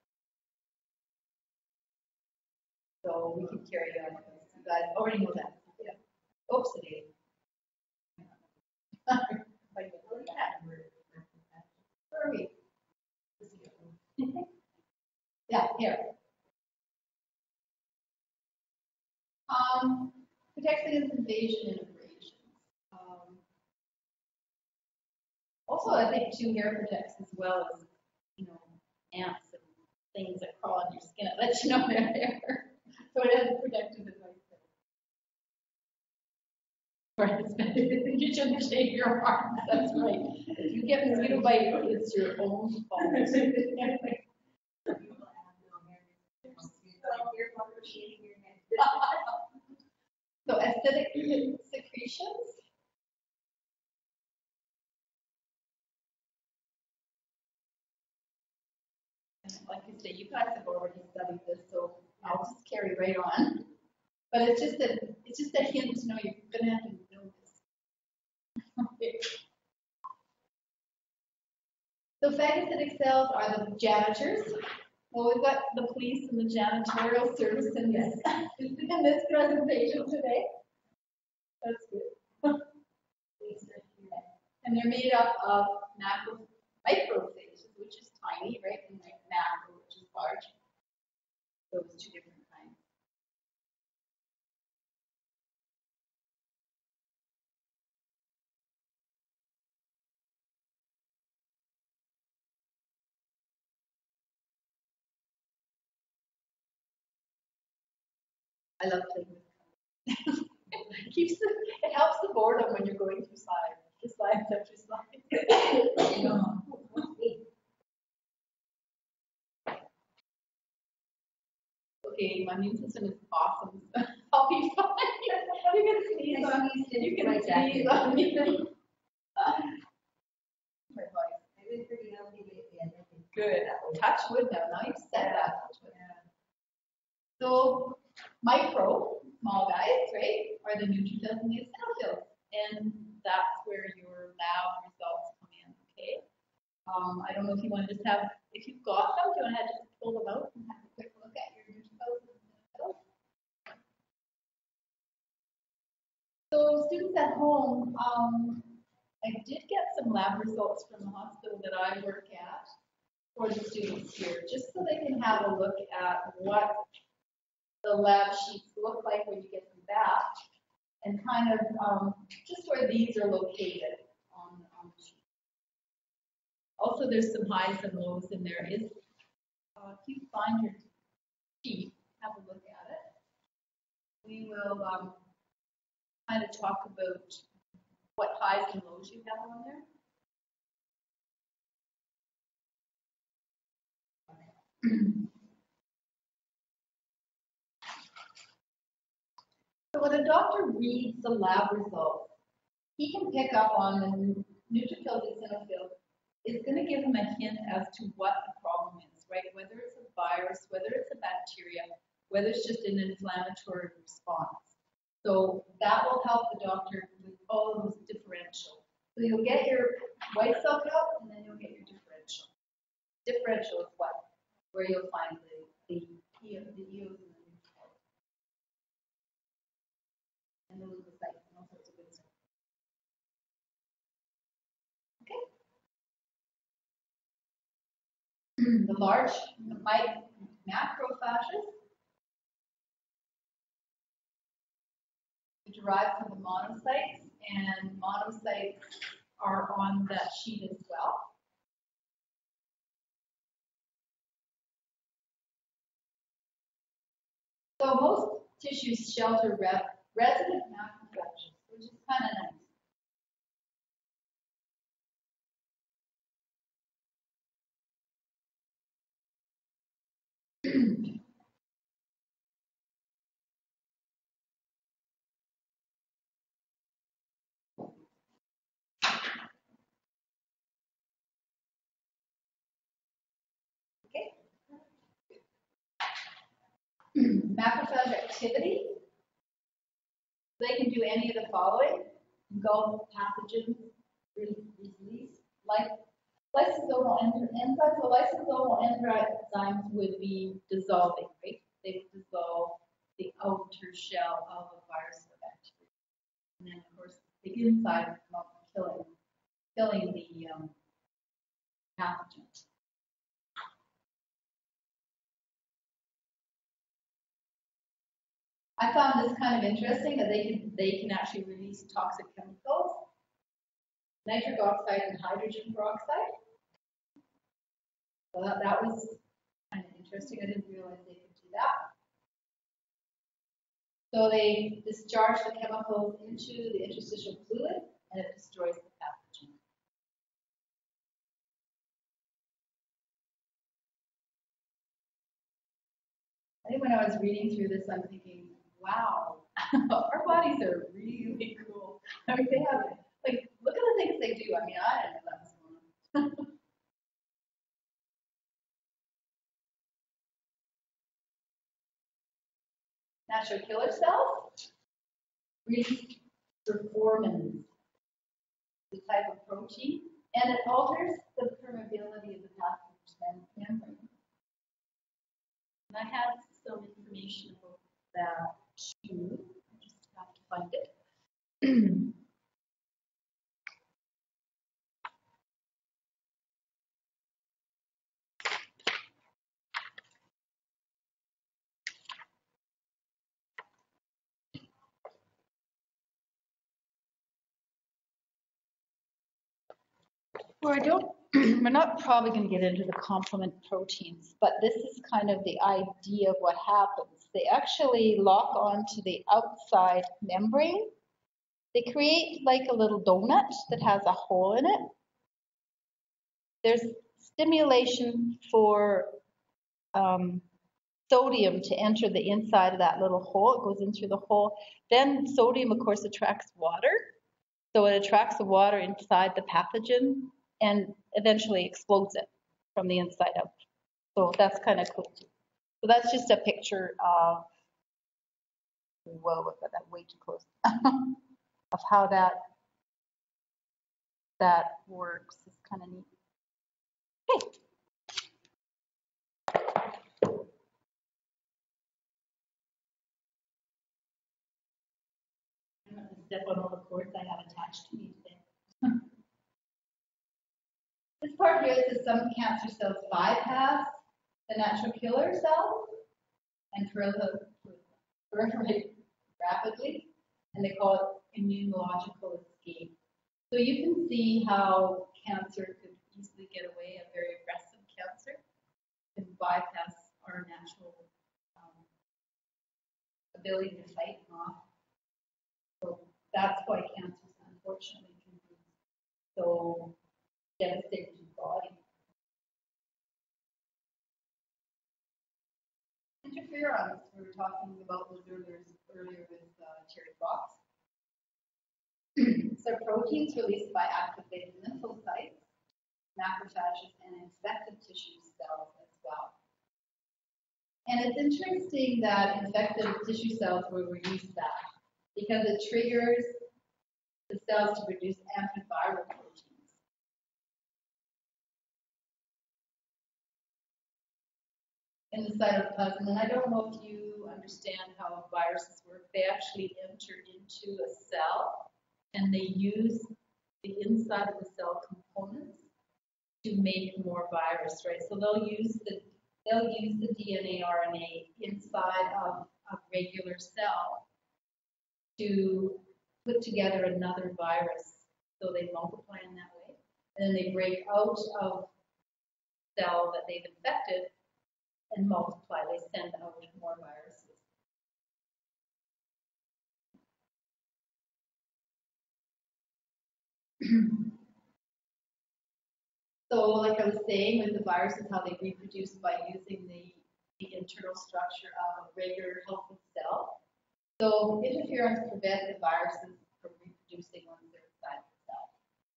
So we can carry on. You guys already know that. Yeah. Oops, it is. Where are we? Yeah, here. Um, protects against invasion and abrasions. Um, also, I think too, hair protects as well as, you know, ants and things that crawl on your skin. It lets you know they're there. So it has a protective effect. You shouldn't shave your arms. That's right. If you get mosquito bite, it's your own fault. So acidic secretions. And like you say, you guys have already studied this, so I'll just carry right on. But it's just that it's just a hint to know you're gonna have to know this. Okay. So phagocytic cells are the janitors. Well, we've got the police and the janitorial service in this in this presentation today. That's good. And they're made up of macro, microphages, which is tiny, right, and like macro, which is large. Those two different kinds. I love playing with colors. It keeps the, it helps the boredom when you're going through slides. The slides after slides. Okay, my immune system is awesome. I'll be fine. You can sneeze on me. You can sneeze on me. My voice. I've been pretty healthy lately, I think. Good. Touch wood now. Now you've said that. So micro, small guys, right, are the neutrophils and the eosinophils. And that's where your lab results come in, okay? Um, I don't know if you want to just have, if you've got them, do you want to just pull them out and have a quick look at your neutrophils and eosinophils? So students at home, um, I did get some lab results from the hospital that I work at for the students here, just so they can have a look at what the lab sheets look like when you get them back, and kind of um, just where these are located on, on the sheet. Also, there's some highs and lows in there. Is uh, if you find your sheet, have a look at it. We will um, kind of talk about what highs and lows you have on there. So when a doctor reads the lab results, he can pick up on the neutrophil eosinophil. It's going to give him a hint as to what the problem is, right? Whether it's a virus, whether it's a bacteria, whether it's just an inflammatory response. So that will help the doctor with all of those differential. So you'll get your white cell count, and then you'll get your differential. Differential is what? Where you'll find the the E O, the E Os and the neutrophils, and the leukocytes and all sorts of good stuff. Okay. The large mic macrophages derived from the monocytes, and monocytes are on that sheet as well. So most tissues shelter re resident macrophages, which is kind of nice. Okay. Macrophage activity. They can do any of the following: engulf pathogens, release like lysosomal enzymes. So lysosomal enzymes would be dissolving, right? They would dissolve the outer shell of a virus or bacteria, and then of course the inside would come up killing, killing the um, pathogens. I found this kind of interesting that they can they can actually release toxic chemicals, nitric oxide and hydrogen peroxide. So that, that was kind of interesting. I didn't realize they could do that. So they discharge the chemicals into the interstitial fluid, and it destroys the pathogen. I think when I was reading through this, I'm thinking, wow, our bodies are really cool. I mean, they have, like, look at the things they do. I mean, I didn't know that was going on. Natural killer cells release performance, the type of protein, and it alters the permeability of the pathogen membrane. And I had some information about that too. I just have to find it. Well, I don't, we're not probably going to get into the complement proteins, but this is kind of the idea of what happens. They actually lock onto the outside membrane. They create like a little donut that has a hole in it. There's stimulation for um, sodium to enter the inside of that little hole. It goes in through the hole. Then sodium, of course, attracts water. So it attracts the water inside the pathogen and eventually explodes it from the inside out. So that's kind of cool too. So that's just a picture of, well, we've got that way too close, of how that, that works. It's kind of neat. Okay. I'm going to step on all the cords I have attached to me today. This part here says some cancer cells bypass the natural killer cells and proliferate rapidly, and they call it immunological escape. So you can see how cancer could easily get away, a very aggressive cancer can bypass our natural um, ability to fight them off. So that's why cancers, unfortunately, can be so devastating to the body. interferons, we were talking about those earlier, earlier with uh, Terry Fox. So proteins released by activated lymphocytes, macrophages, and infected tissue cells as well. And it's interesting that infected tissue cells will release that because it triggers the cells to produce antiviral proteins. In the cytoplasm, and I don't know if you understand how viruses work. They actually enter into a cell and they use the inside of the cell components to make more virus, right? So they'll use the they'll use the D N A, R N A inside of a regular cell to put together another virus. So they multiply in that way, and then they break out of cell that they've infected and multiply. They send out more viruses. So, like I was saying, with the viruses, how they reproduce by using the, the internal structure of a regular healthy cell. So, interferons prevent the viruses from reproducing once they're inside the cell.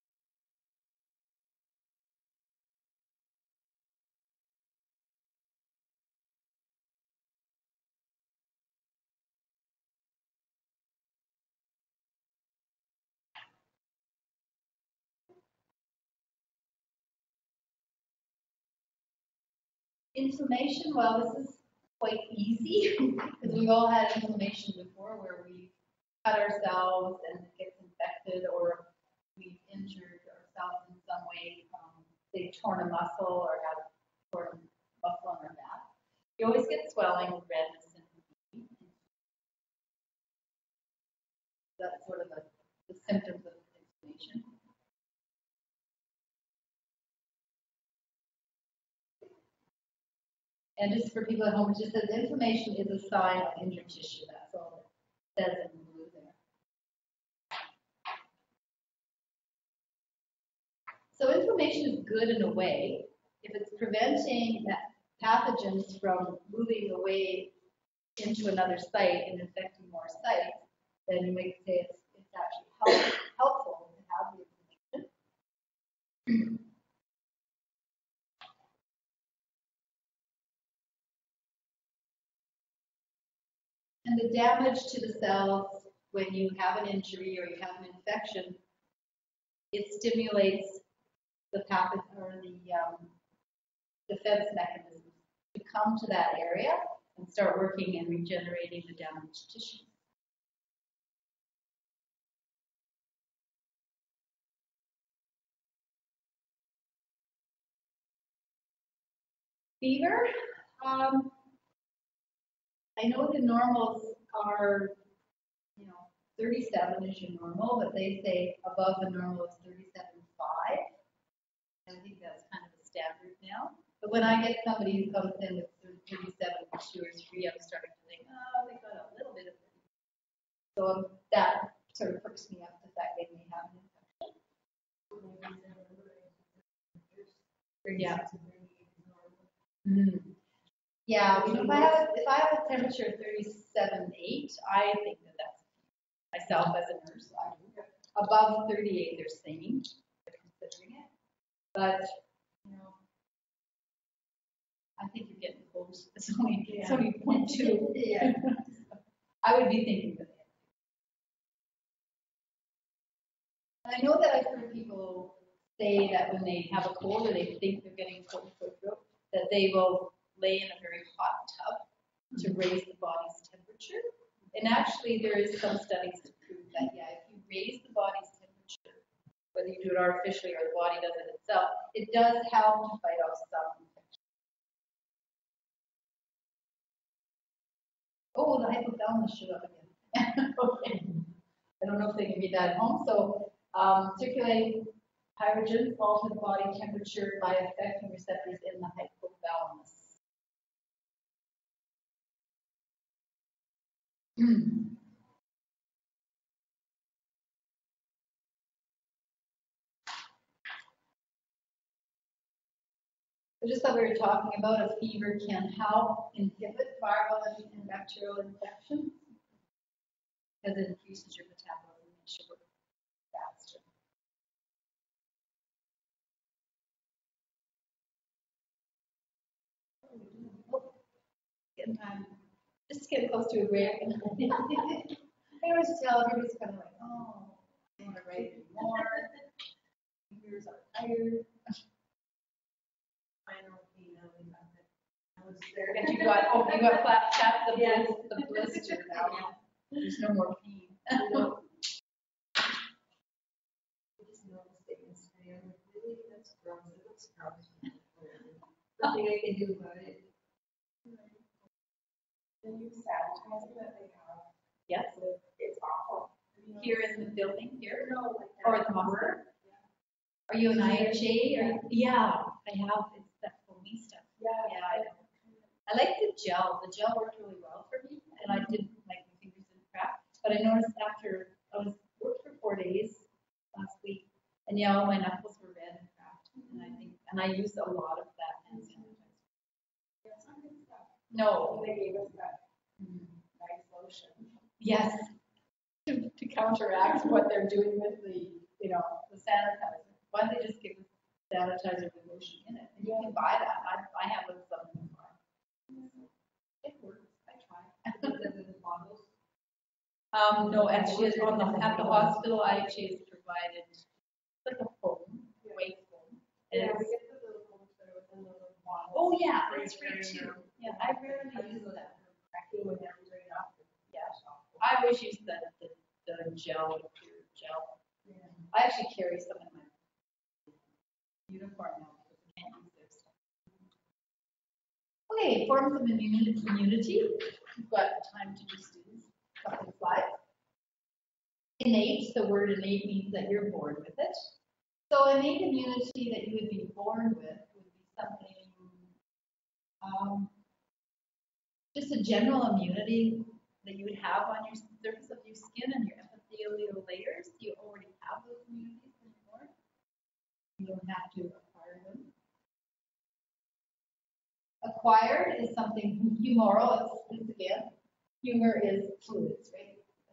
Inflammation, well, this is quite easy because we've all had inflammation before where we cut ourselves and it gets infected, or we've injured ourselves in some way. Um, they've torn a muscle or have torn a muscle on our back. You always get swelling, redness, and pain. That's sort of a, the symptoms of inflammation. And just for people at home, it just says inflammation is a sign of injured tissue. That's all it says in blue there. So inflammation is good in a way. If it's preventing pathogens from moving away into another site and infecting more sites, then you might say it's, it's actually help, helpful to have the inflammation. And the damage to the cells when you have an injury or you have an infection, it stimulates the pathogen or the um, defense mechanisms to come to that area and start working and regenerating the damaged tissue. Fever. Um, I know the normals are, you know, thirty-seven is your normal, but they say above the normal is thirty-seven point five. And I think that's kind of the standard now. But when I get somebody who comes in with thirty-seven point two or three, I'm starting to think, oh, they got a little bit of it. So um, that sort of perks me up, the fact they may have an infection. Yeah. Mm-hmm. Yeah, you know, if I have if I have a temperature of thirty-seven point eight, I think that that's myself as a nurse. I above thirty-eight, they're saying they're considering it, but you know, I think you're getting close. It's only yeah. It's only point two. Yeah, I would be thinking of it. And I know that I've heard people say that when they have a cold or they think they're getting a cold sore throat, that they will lay in a very hot tub to raise the body's temperature. And actually, there is some studies to prove that, yeah, if you raise the body's temperature, whether you do it artificially or the body does it itself, it does help to fight off some infection. Oh, the hypothalamus showed up again. Okay. I don't know if they can read that at home. So, um, circulating hydrogen alters body temperature by affecting receptors in the hypothalamus. I just thought we were talking about a fever can help inhibit viral and bacterial infections because it increases your metabolism and sugar faster. Oh, getting time. Just getting close to a break. I always tell everybody's kind of like, oh, I want to write more. Fingers are tired. And you got, oh, you got flat taps of Yeah. the blister now. There's no more pain. Nothing I can do about it. The new sanitizer that they have, Yes, it's awful. here in the building here, No, like or at the muscular. Are you an I H A or? Yeah, I have, it's that foamy stuff. Yeah. Yeah, I know. I like the gel. The gel worked really well for me, and I didn't like my fingers didn't crack. But I noticed after I was worked for four days last week, and yeah, all my knuckles were red and cracked. And I think, and I used a lot of that hand sanitizer. Yeah, it's not good stuff. No. And they gave us that nice lotion. Yes. To, to counteract what they're doing with the, you know, the sanitizer. Why don't they just give us sanitizer with lotion in it? And you can buy that. I, I have it some in the car. It works. I try. Um, no, actually, on the, at the hospital, I actually has provided like a foam, weight foam. And Yeah, we it's, get the little ones that are within the little bottles. oh yeah, that's right too. Yeah, I rarely use that. Cracking when they're right off. Yeah. I always use the, the, the gel, the pure gel. I actually carry some in my uniform now because I can't use their stuff. Okay, forms of immunity. immunity. We've got time to do students. Couple of slides. Innate, the word innate means that you're born with it. So innate immunity that you would be born with would be something, um, just a general immunity that you would have on your surface of your skin and your epithelial layers. You already have those immunities when you're born. You don't have to acquire them. Acquired is something humoral. It's, it's again, humor is fluids, right?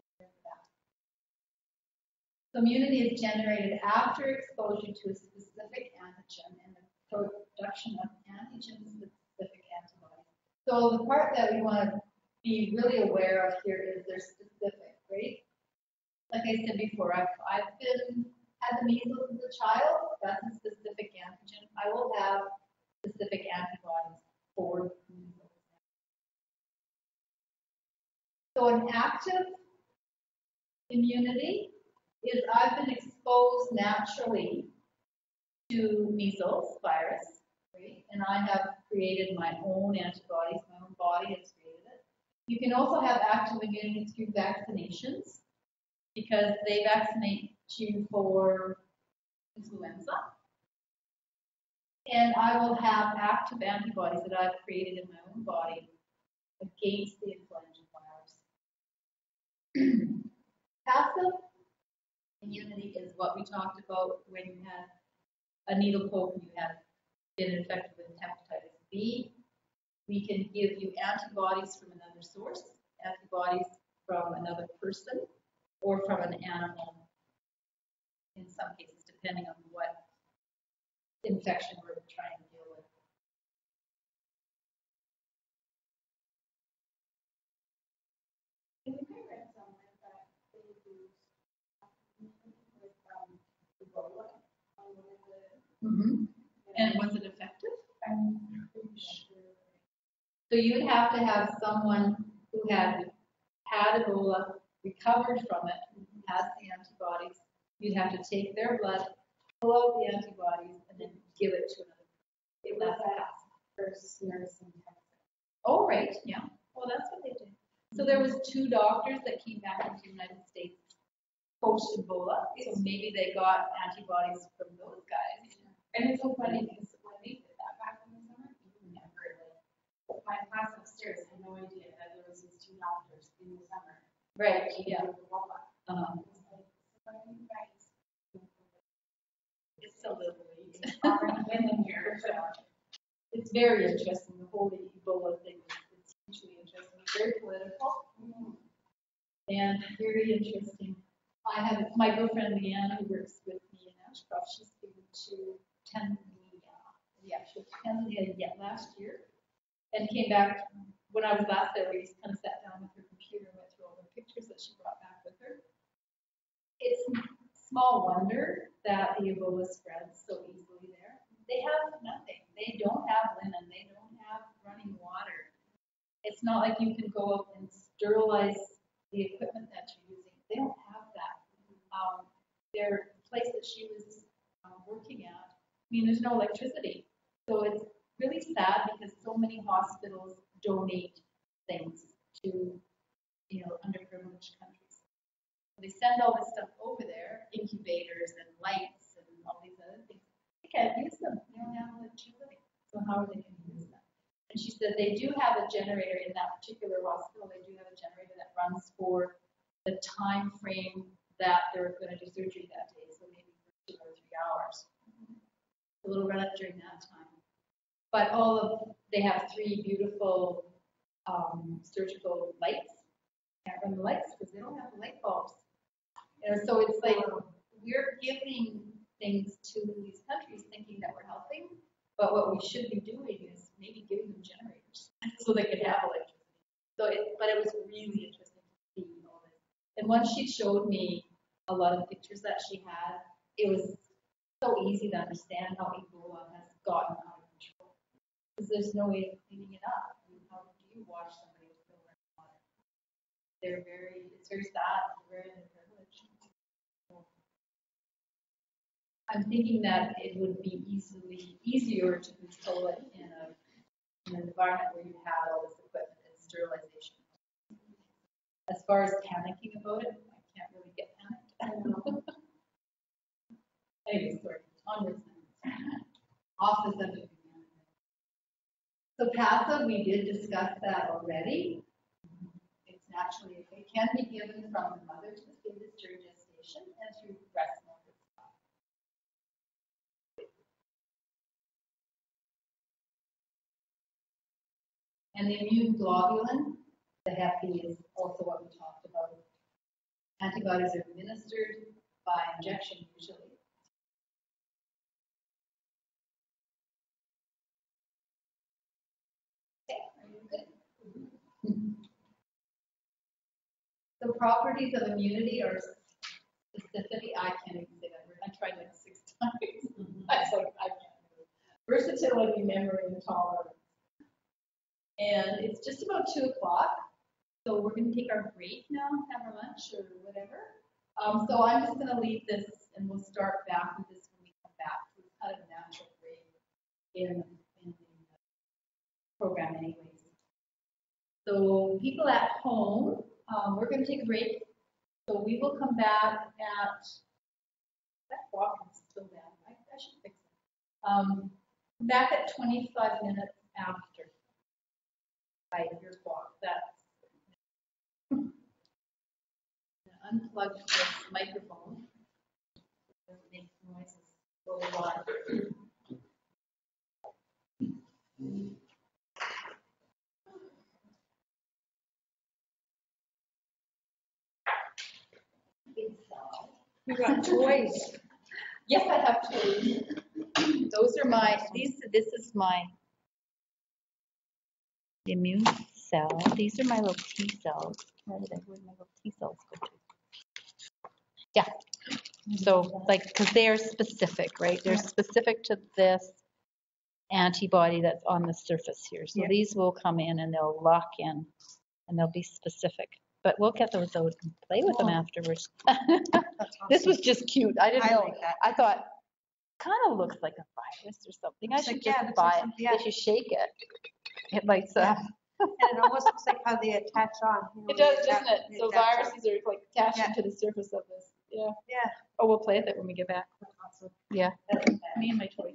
So immunity is generated after exposure to a specific antigen and the production of antigen-specific antibodies. So the part that we want to be really aware of here is they're specific, right? Like I said before, I've, I've been had the measles as a child. That's a specific antigen. I will have specific antibodies for measles. So an active immunity is I've been exposed naturally to measles virus, right? And I have created my own antibodies. My own body has created it. You can also have active immunity through vaccinations because they vaccinate you for influenza. And I will have active antibodies that I've created in my own body against the influenza virus. Passive immunity is what we talked about when you had a needle poke and you had been infected with hepatitis B. We can give you antibodies from another source, antibodies from another person, or from an animal in some cases, depending on what infection we're trying to deal with. I think I read somewhere that they use with um, Ebola on one of the. Mm-hmm. And was it effective? I'm pretty sure. So you would have to have someone who had had Ebola, recovered from it, has the antibodies. You'd have to take their blood, pull out the antibodies, and then give it to another person. It was that first nurse in Texas. Oh, right, yeah. Well, that's what they did. So there was two doctors that came back into the United States post Ebola. So maybe they got antibodies from those guys. And it's so funny because when they did that back in the summer, you never like my class upstairs had no idea that there was these two doctors in the summer. Right, yeah. Um, Um, it's a little late. already been in here, so it's very interesting. The whole Ebola thing is hugely interesting. It's very political and very interesting. I have my girlfriend Leanne, who works with me in Ashcroft. She's been to Tanzania. Yeah, she was to Tanzania yet last year, and came back. When I was last there, we just kind of sat down with her computer and went through all the pictures that she brought back with her. It's small wonder that the Ebola spreads so easily there. They have nothing. They don't have linen. They don't have running water. It's not like you can go out and sterilize the equipment that you're using. They don't have that. Um, their place that she was um, working at, I mean, there's no electricity. So it's really sad because so many hospitals donate things to, you know, underprivileged countries. They send all this stuff over there, incubators and lights and all these other things. They can't use them. They don't have electricity. So how are they going to use them? And she said they do have a generator in that particular hospital. They do have a generator that runs for the time frame that they're going to do surgery that day. So maybe for two or three hours. A little run up during that time. But all of, they have three beautiful um, surgical lights. Can't run the lights because they don't have the light bulbs. You know, so it's like we're giving things to these countries thinking that we're helping, but what we should be doing is maybe giving them generators so they can have electricity. So it, but it was really interesting to see all this. And once she showed me a lot of pictures that she had, it was so easy to understand how Ebola has gotten out of control. Because there's no way of cleaning it up. I mean, how do you wash somebody with no running water? They're very, it's very sad, they're very underprivileged. I'm thinking that it would be easily easier to control it in, a, in an environment where you have all this equipment and sterilization. As far as panicking about it, I can't really get panicked. Anyway, sorry, onwards now. Off the subject again. So PASA, we did discuss that already. It's naturally, it can be given from the mother to the fetus during gestation and through breast milk. And the immune globulin, the Hep B, is also what we talked about. Antibodies are administered by injection usually. Okay, are you good? The properties of immunity are specificity. I can't even say that word. I tried like six times. I was like, I can't do it. Versatility, memory, and tolerance. And it's just about two o'clock. So we're going to take our break now, have our lunch or whatever. Um, so I'm just going to leave this and we'll start back with this when we come back. It's kind of a natural break in, in the program anyways. So people at home, um, we're going to take a break. So we will come back at, that clock is still down. I, I should fix it. Um, back at twenty-five minutes after. By your clock. That's unplug this microphone. It doesn't make noises. Go on. You got toys. Yes, I have toys. Those are my. These. This is my immune cell. These are my little T cells. Where did I, where did my little T cells go to? Yeah. So, like, because they're specific, right? They're specific to this antibody that's on the surface here. So yeah. These will come in and they'll lock in and they'll be specific. But we'll get those out and play with them afterwards. Awesome. This was just cute. I didn't I know. Like that. I thought, kind of looks like a virus or something. I should like, just yeah, buy it. Yeah. If you shake it, it lights yeah. up. And it almost looks like how they attach on. You know, it does, doesn't it? it so viruses on. Are like attaching yeah. to the surface of this. Yeah. Yeah. Oh, we'll play with it when we get back. Awesome. Yeah. That's me and my toys.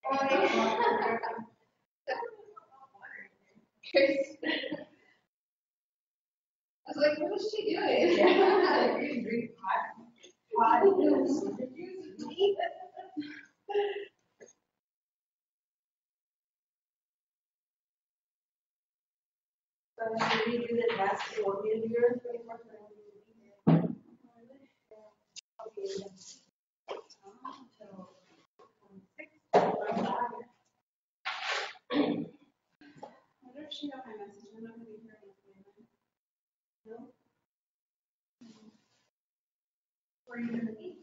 I was like, what is she doing? Yeah. Drink hot, hot juice. So should we do the test? You want me to do yours? twenty-four, I'll be in until twenty-six. I wonder if she got my message. I'm not gonna be here until no. Where are you gonna be?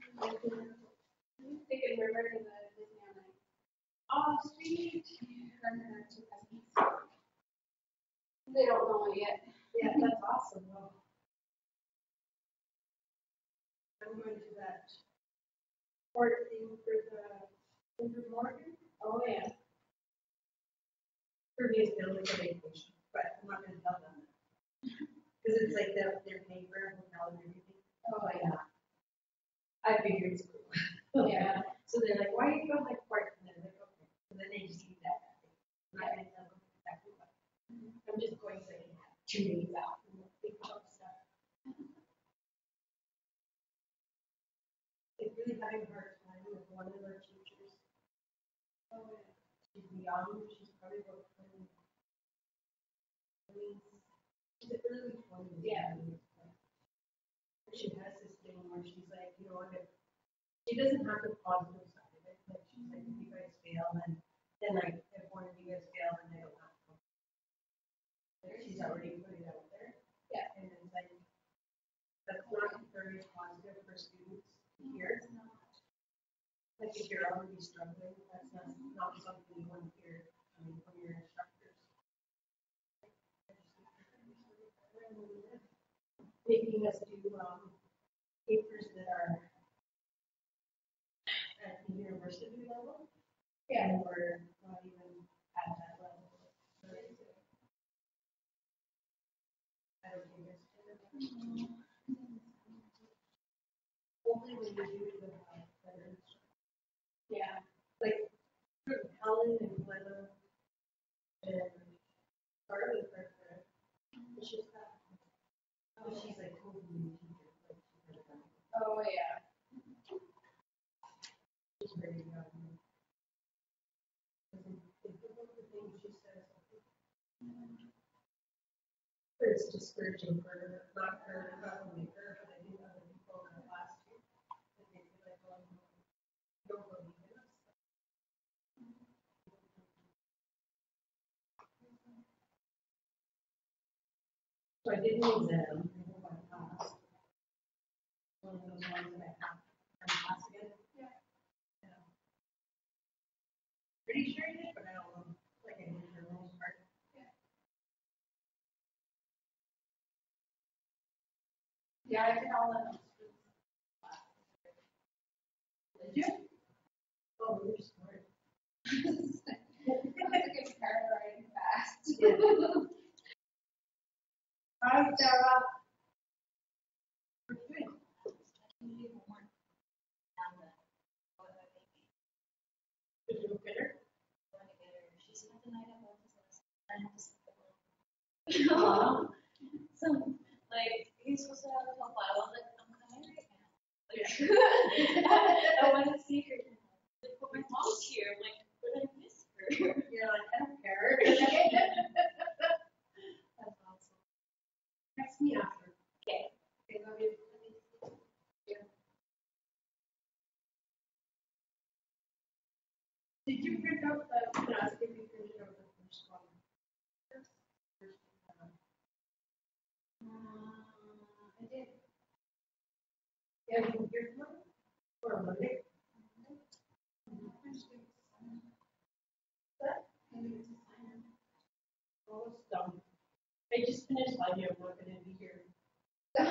Taking River to the Disney on Ice. Oh, sweet. Her and her two cousins. They don't know it yet. Yeah, that's awesome. Well, I'm going to that court thing for the Andrew Morgan. oh yeah. For me, it's building a vacation, but I'm not gonna tell them that. Because it's like they're, they're paying for hotel and everything. Oh, yeah. I figured it's cool. Yeah. So they're like, why are you going to court? And they're like, okay. And then they just leave that. I'm not gonna tell them exactly what. I'm just going so I can have two days out and think about stuff. It's really having a hard time with one of our teachers. Oh, yeah. She's young, she's probably about twenty. I mean, she's early twenties. Yeah. She has this thing where she's like, you know, if she doesn't have the positive side of it. Like she's like, if you guys fail, then then like if one of you guys fail, then they don't have to. Like, she's already put it out there. Yeah. And it's like that's not very positive for students to hear. Like if you're already struggling, that's not not something you want to hear um, from your instructors. Making us do um, papers that are at the university level. Yeah. And we're not even at that level. So it's, uh, I don't think it's good. Hopefully when we do the uh, better instructors. Yeah. Like Helen and Glenna and Carly are good. It's just that but she's like totally new teacher. Like she's never done it. Oh, yeah. She's very young. Doesn't think about the things she says. But it's discouraging for her, not her, not only her, but I think other people in the class too. That they feel like, well, you don't believe in us. So I did an exam. I hope I passed. One of those ones that I have. I'm passing it. Yeah. Yeah. Pretty sure I did, but I don't know. Like I did for the most part. Yeah, I did all of them. Did you? Oh, you're smart. That's a good start, writing fast. Yeah. Hi, Sarah. We're good. Did you look at her? Aw. So, like, he's supposed to have a couple. I was like, I'm coming right now. Like, I want to see her. Like, but my mom's here. I'm like, but I miss her. You're like, I don't care. That's awesome. Text me after. Okay. Okay, love you. Yeah. Did you print out the, I'm gonna ask if you printed out the first one? First, first, um, Uh, I did. Yeah, you can hear from her? Or Monday? What? Oh, it's done. I just finished audio, I'm not gonna be here. Well,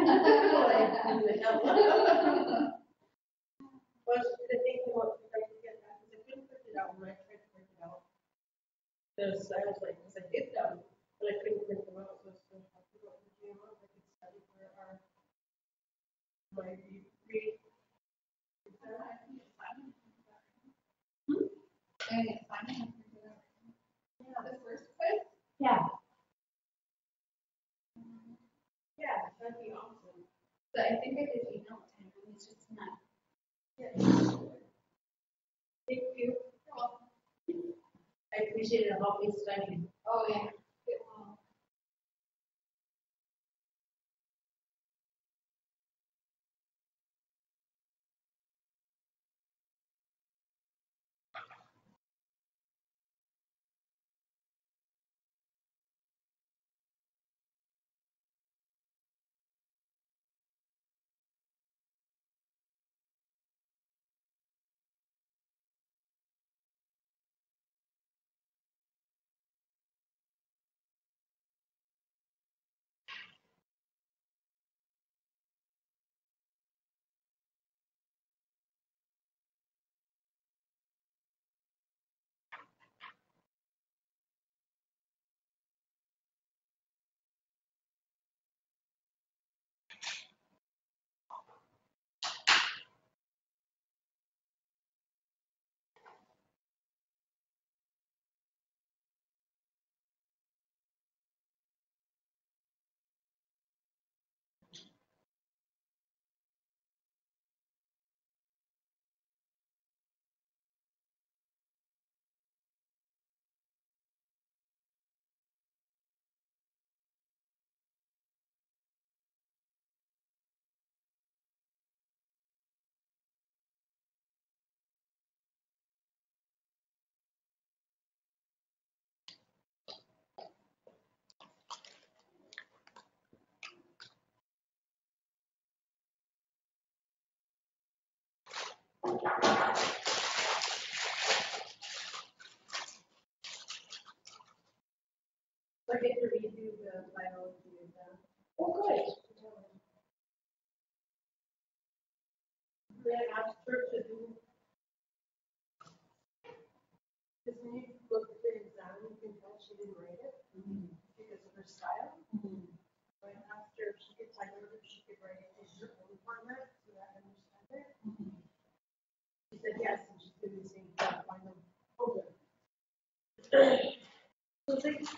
the thing about if I could get that, is I couldn't print it out when I tried to print it out. Because I was like, because I did them, but I couldn't print them out, so I was still happy about the G M O, I could study for our, my re- reading. They're gonna sign up for that. Yeah, the first quiz? Yeah. Yeah, that'd be awesome. So I think I did email it to him, and it's just not. Thank you. I appreciate it. Help me study. Oh, yeah. It will. So I get to redo the biology exam. Oh, good. Then asked her to do. Because when you look at the exam, you can tell she didn't write it because of her style. So I asked her if she could tell her if she could write it in her own format so that I understand it. She said yes, and she's doing the same thing. Final. Oh, good. So it's like,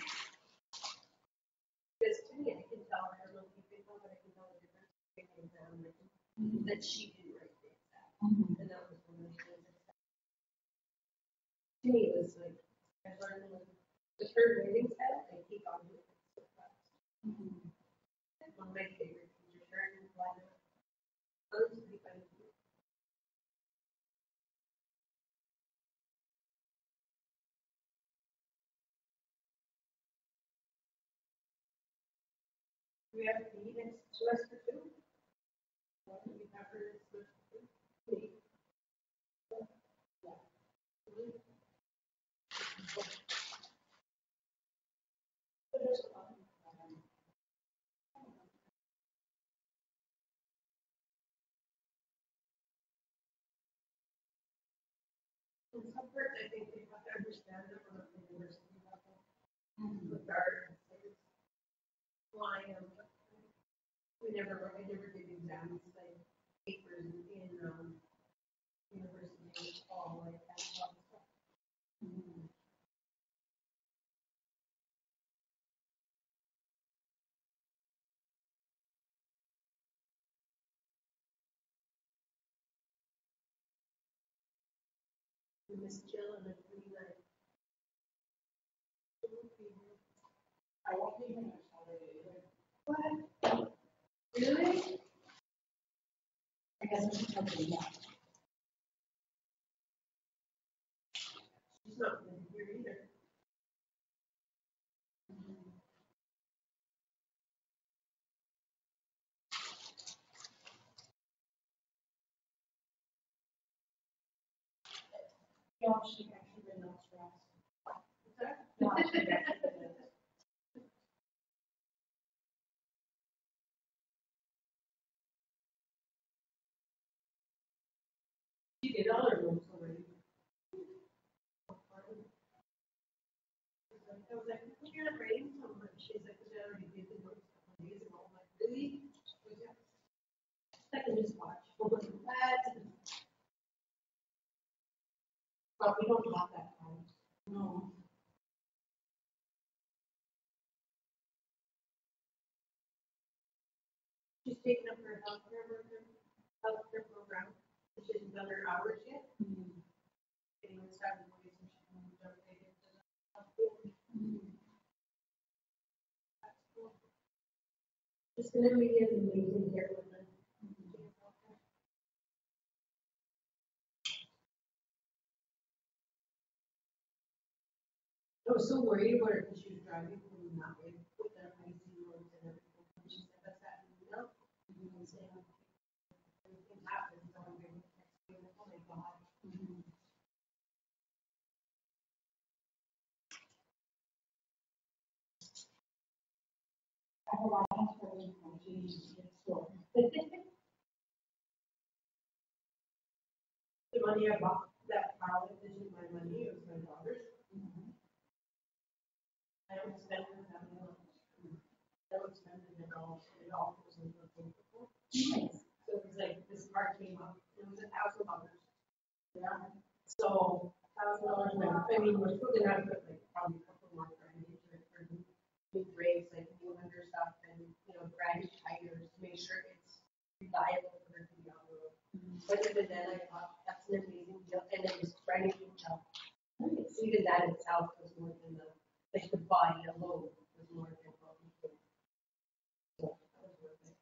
because to me, I can tell, I don't know if you can tell, but I can tell the difference between the exam written, that she didn't write the exam. And that was one of the things that to me, it was like, I learned like, with her writing style, I keep on doing it so fast. Like one of my favorite teachers, her and Lana. Those would be fun to do. Do we have a meeting next semester too? What do we have for next semester too? Me. Yeah. But there's a lot of um, in some parts, I think they have to understand it on a university level. With our like, flying, um, we never, I never did exams like papers in um, university all like that kind of stuff. We miss Jill and the three night. I won't be here next holiday either. What? Really? I guess I should tell you that. She's not gonna be here either. No, she actually been no stress. What's that? No, she actually been. She did all her notes already. I was like, you're not writing so much. She's like, because I already did the notes a couple days ago. I'm like, really? She goes, yeah. I can just watch. I'm like, what? But we don't have that time. No. She's taken up her healthcare worker, healthcare program. She hasn't done her hours yet. Mm. Getting her seven ways and she can donate it to the hospital. That's cool. Just gonna be an amazing care with them. I was so worried about her because she was driving home that way with the icy roads and everything. And she said, that's that, you know? And saying, anything happens, so I'm going to text you. Oh my God. Mm-hmm. I have a lot of information to store. The money I bought that car with isn't my money, it was my daughter's. Mm-hmm. I don't spend it that much. I don't spend it at all. It all goes into a thing. Nice. So it was like, this car came up, it was a thousand dollars. Yeah. So, thousand dollars, I mean, we're still gonna have to put like probably a couple more grand into it for new new brakes, like new under stuff and, you know, brand new tires to make sure it's reliable for her to be on the road. But even then, I thought that's an amazing deal, and it was brand new stuff. So even that itself was more than the, like the body alone was more than what we could. So that was worth it.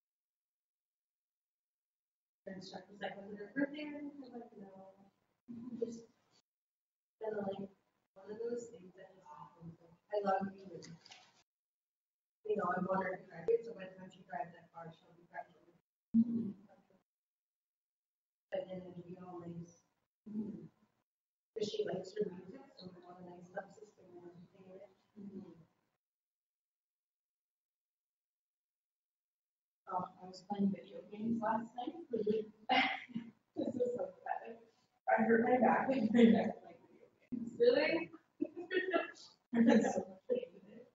And stuff was like, was it her birthday or anything? I'm like, no. Just kind of like one of those things that just happens. I love you. And, you know, I want her to drive it, so by the time she drives that car, she'll be graduated. Mm-hmm. But then it'll be all nice. Because she likes her music, so we want a nice subsystem and everything in it. Mm-hmm. Oh, I was playing video games last night. This is so pathetic. I hurt my back and my neck playing video games. Really? I'm so afraid of it.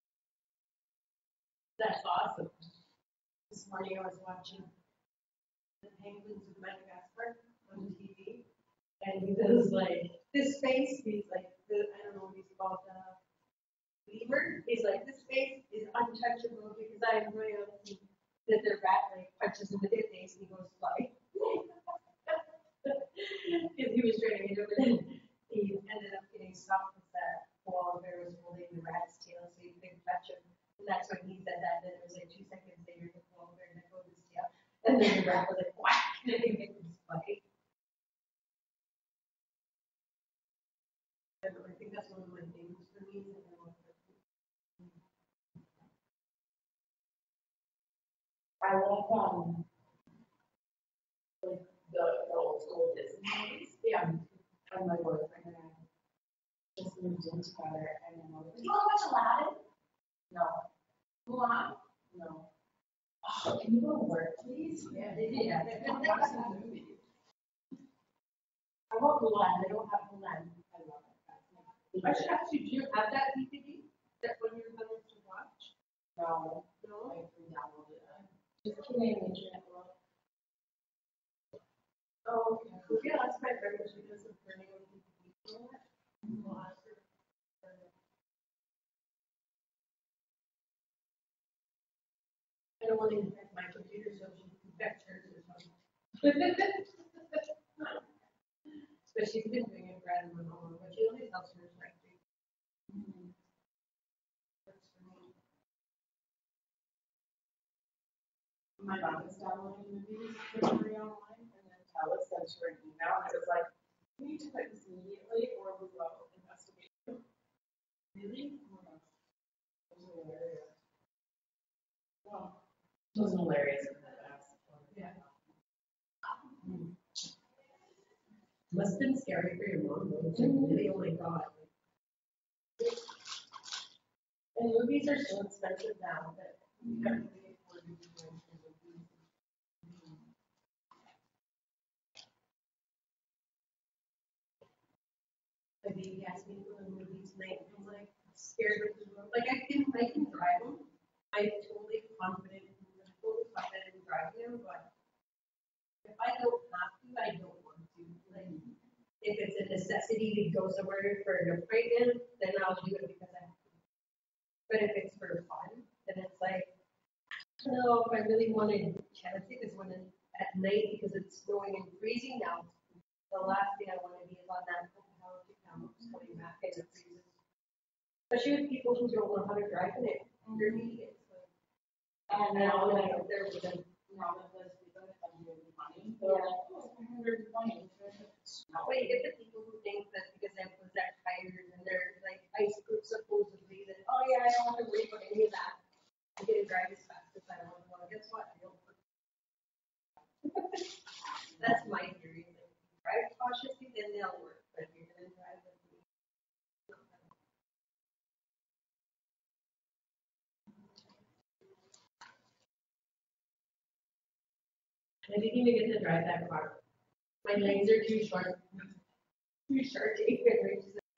That's awesome. This morning I was watching the penguins of Madagascar on T V, and he was like, this face, he's like, the, I don't know what he's called, uh, lemur. He's like, this face is untouchable because I am royalty. That the rat like punches him in the face and he goes fly. Because he was trying to get over it. He ended up getting stopped with that koala bear was holding the rat's tail so he couldn't touch him. And that's when he said that. Then it was like two seconds later, the koala bear let go of his tail. And then the rat was like, whack! And he hit his body. I don't know, I think that's one of my things for me. Is I love I love um like the, the old school Disney movies. Yeah. And my boyfriend and I just moved in together and then we're like, you wanna watch Aladdin? No. Mulan? No. Oh, can you go to work, please? Yeah, they did. Yeah. I want to watch some movies. I want Mulan. I don't have Mulan. I love it. I should ask you, do you have that D V D? That when you're going to watch? No. No? I re-downloaded it. Just kidding. Internet world. Oh, okay. Well, yeah, that's my friend, but she does some learning on D V D. We'll ask her. I don't want to infect my computer, so she infects hers or something. But she's been doing it for I don't know how long, but she only helps her like three. Works for me. My mom was downloading movies for free online, and then Tala sent her an email, and it was like, you need to quit this immediately, or we will investigate you. Really? Oh my gosh. It was hilarious. Well, it was hilarious in the past. Yeah. Mm. Must have been scary for your mom, though. It's like, really, oh my God. And movies are so expensive now that you can't really afford to do movies. My baby asked me to go to the movies tonight, and I'm like, scared of the road. Like, I can, I can drive them. I'm totally confident, I'm totally confident in driving them, but if I don't have to, I don't want to. Like, if it's a necessity to go somewhere for an appointment, then I'll do it because I have to. But if it's for fun, then it's like, I don't know if I really want to chance it, because when it's at night, because it's snowing and freezing now, the last thing I want to be is on that hotel coming back and it freezes. Especially with people who don't know how to drive in it. They're meeting it. So. And And now, I'll like, like, there with them. now that those people have one hundred twenty, they're like, oh, one hundred twenty. Well, you get the people who think that because I was that tired and they're like ice groups supposedly that, oh yeah, I don't have to worry about any of that. I'm going to drive as fast as I want. Well, guess what? I don't. That's my theory. Like, drive cautiously, then they'll work. But if you're going to drive with me, I didn't even get to drive that car. My legs are too short. Too short to even reach the.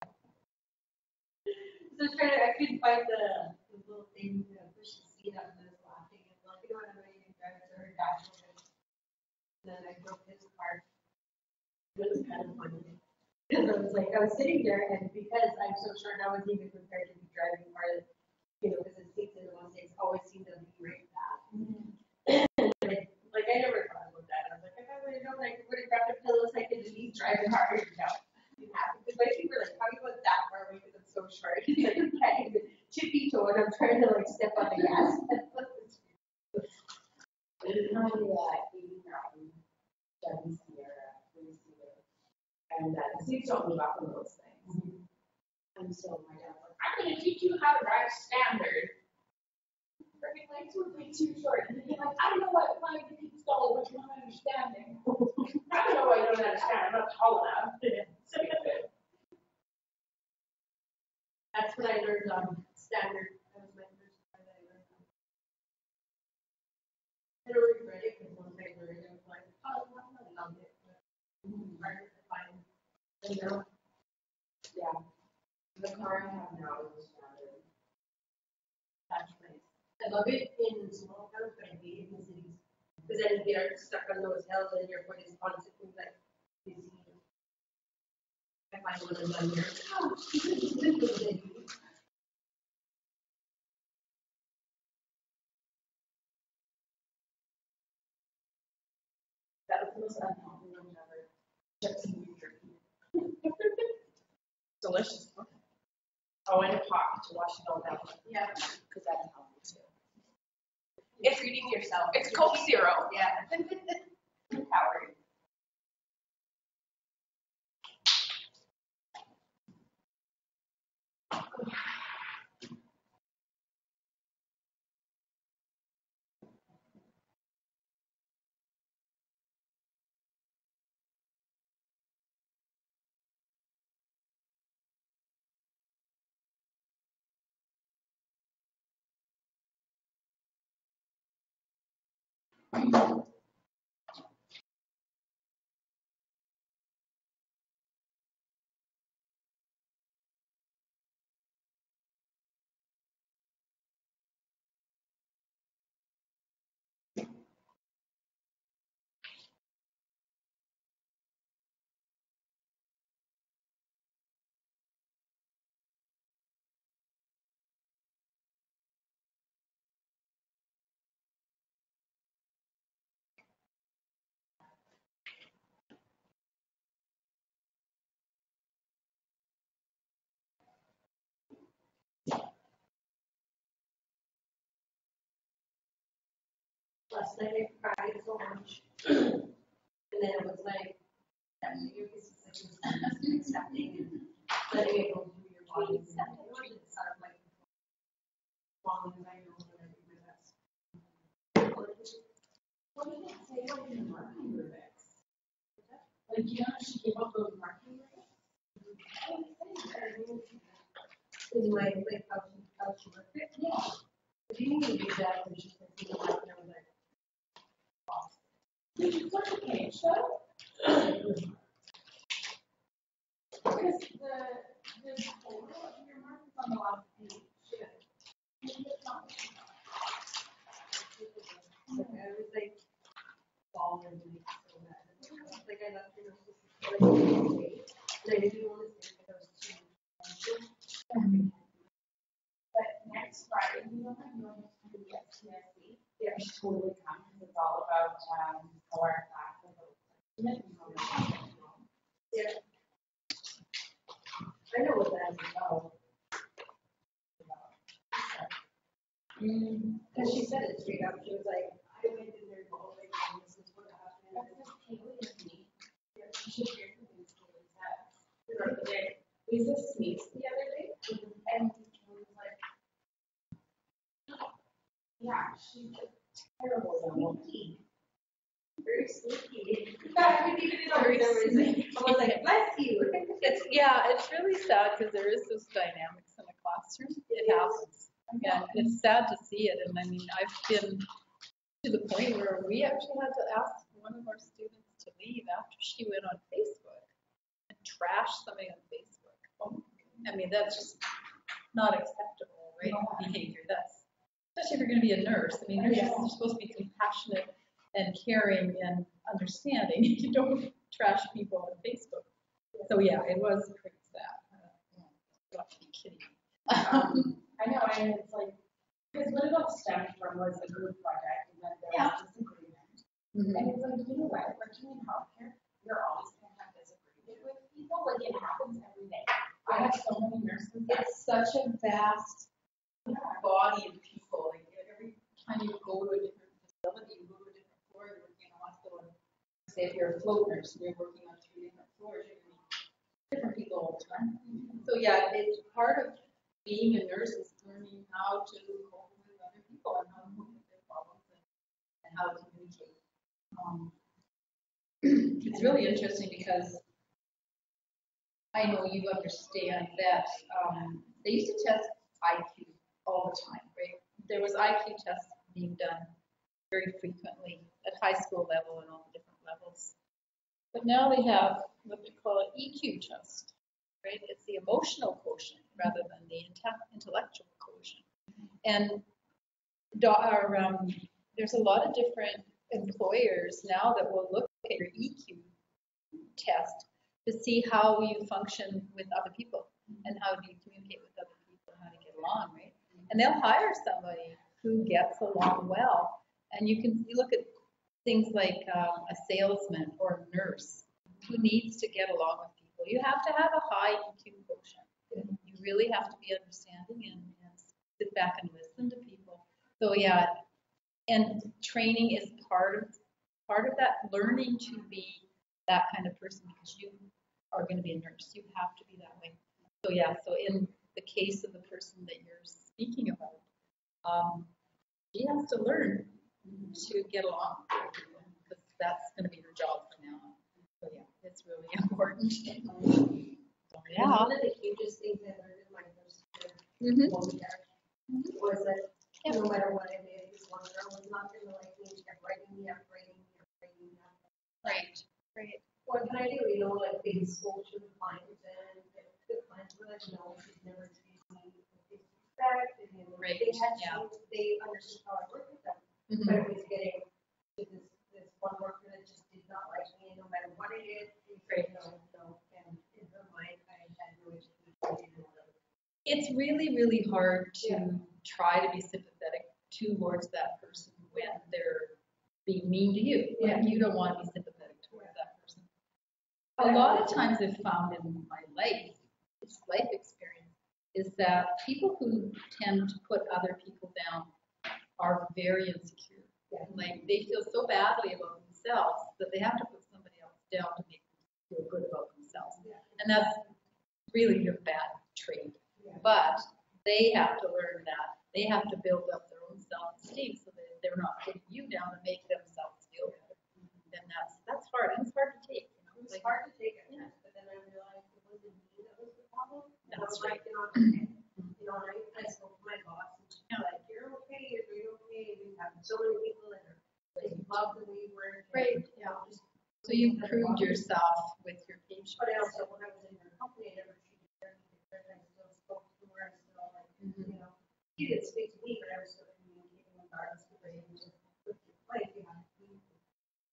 So I was trying to, I couldn't find the, the little thing to push the seat up and I was laughing. And I'm like, you know what, I'm not even driving to her dad. And then I drove his car. It was kind of funny. Because I was like, I was sitting there and because I'm so short, I wasn't even prepared to be driving car, you know, because the seats in the one things always seem to be right back. like, like I never thought about that. I was like, if I would have known, I would have grabbed a pillow so I could just keep driving hard. No. Because my feet were like, how do you go that far away because I'm so short? It's like, I can't even tippy toe and I'm trying to like step on the gas. How do that eighty pound Chevy Sierra, three seater, and uh, the seats don't move up in those things. And so my dad's like, I'm going to teach you how to drive standard. Freaking legs would be too short. And he'd be like, I don't know what why you keep stalling, but you're not understanding. I don't know why you don't understand. I'm not tall enough. That's what I learned on standard. That was my first time that I learned on. I don't regret it because once I learned, I was like, oh, well, I loved it. But it's harder to find. You know? Yeah. The car I have now is standard. That's nice. I love it in small towns, but I hate it in cities. Because then you get stuck on those hills and your foot is constantly like busy. I find when I'm done here. Oh, this is good. That was the most unhealthy one ever. Chips and beef jerky. Delicious. Oh, and a pot to wash it all down. Yeah. Because that's healthy too. It's reading yourself. It's Coke Zero. Yeah. Calorie. Last night I cried so much. And then it was like, that you is like accepting and letting it go through your body. It's sort of like, as long as I know that I do my best. What did it say about your marking lyrics? Like, you know, she gave up those marking lyrics? In my, like, how she, how she worked it? Yeah. But you need to do that when she's like, you know, like, I was like, lost. Did you flip the page though? Because the, the total of your mark is on the last page. Like, I was like, falling and like, so bad. like I left her nurses like eight, and I didn't want to stay for those two. But next Friday, you know how you're going to do the H T C A? Yeah, you should totally come because it's all about um, how our class is about. Yeah. I know what that is about. Because she said it straight up. She was like, I went in there all like, this is what happened. That's just Haley and me. You should hear from these Haley says. The other day, we was just sneezed the other day, and he was like, yeah, she's just terrible. Sneaky. Very sneaky. Yeah, we needed to know Very there was like, I was like, bless you. It's, yeah, it's really sad because there is those dynamics in the classroom. It happens. And it's sad to see it. And I mean, I've been to the point where we actually had to ask one of our students to leave after she went on Facebook and trashed somebody on Facebook. Oh, I mean, that's just not acceptable, right? Behavior. That's, especially if you're going to be a nurse. I mean, nurses are supposed to be compassionate and caring and understanding. You don't trash people on Facebook. So yeah, it was pretty sad. Uh, you have to be kidding me. Um, I know, and it's like, because what it all stemmed from was a group project, and then there was Yeah. disagreement. Mhm. And it's like, you know what, working in healthcare, you're always going to have disagreement with people, like it happens every day. I have so many nurses that, It's such a vast yeah, body of people. Like every time you go to a different facility, you go to a different floor, you're working in a hospital. And say if you're a float nurse and you're working on three different floors, you're going to meet different people all the time. So yeah, it's part of being a nurse is learning how to cope with other people and how to cope with their problems and, and how to communicate. Um, it's really interesting because I know you understand that um, they used to test I Q all the time, right? There was I Q tests being done very frequently at high school level and all the different levels. But now they have what they call an E Q test, right? It's the emotional quotient rather than the inte- intellectual quotient. And do, or, um, there's a lot of different employers now that will look at your E Q test to see how you function with other people and how do you communicate with other people and how to get along, right? And they'll hire somebody who gets along well. And you can you look at things like um, a salesman or a nurse who needs to get along with people. You have to have a high E Q quotient. You really have to be understanding and, and sit back and listen to people. So yeah, and training is part of part of that, learning to be that kind of person because you are going to be a nurse. You have to be that way. So yeah, so in the case of the person that you're speaking about, um, she has to learn to get along with people because that's going to be her job from now on. So yeah, it's really important. So, yeah. One of the hugest things I learned in my first year Mm-hmm. was that no matter what I did, this one girl was not going to like me. She kept writing me up, writing me up, writing me up. Right, right. What can I do? You know, like they spoke to the clients and the clients were like, no, she's never treated me with disrespect. And, you know, Right, they had yeah. changed, they understood how I worked with them. Mm-hmm. But it was getting to this, this one worker that just did not like me, no matter what I did. He said, no, no. And in her mind, I had no education. It's really, really hard to yeah. try to be sympathetic towards that person when they're being mean to you. Yeah. You don't want to be sympathetic towards that person. A lot of times I've found in my life, this life experience, is that people who tend to put other people down are very insecure. Yeah. Like they feel so badly about themselves that they have to put somebody else down to make them feel good about themselves. Yeah. And that's really a bad trait. Yeah. But they have to learn that. They have to build up their own self-esteem so that they're not putting you down to make themselves feel better. Mm-hmm. And that's that's hard. And it's hard to take. You know? It's like, hard to take it, yeah. But then I realized it wasn't me that was the problem. And That's I was right. like, you know, okay. You know, and I, I spoke to my boss and she's yeah. like, you're okay, you're doing okay. We have so many people that are they love the way you work. Right. You know, just so you proved yourself with your patients. But I also, when I was in her company, I never treated her any different. I still spoke to her. I still, like, mm-hmm. you know, she didn't speak to me, but I was still communicating regardless of the age of life. You know,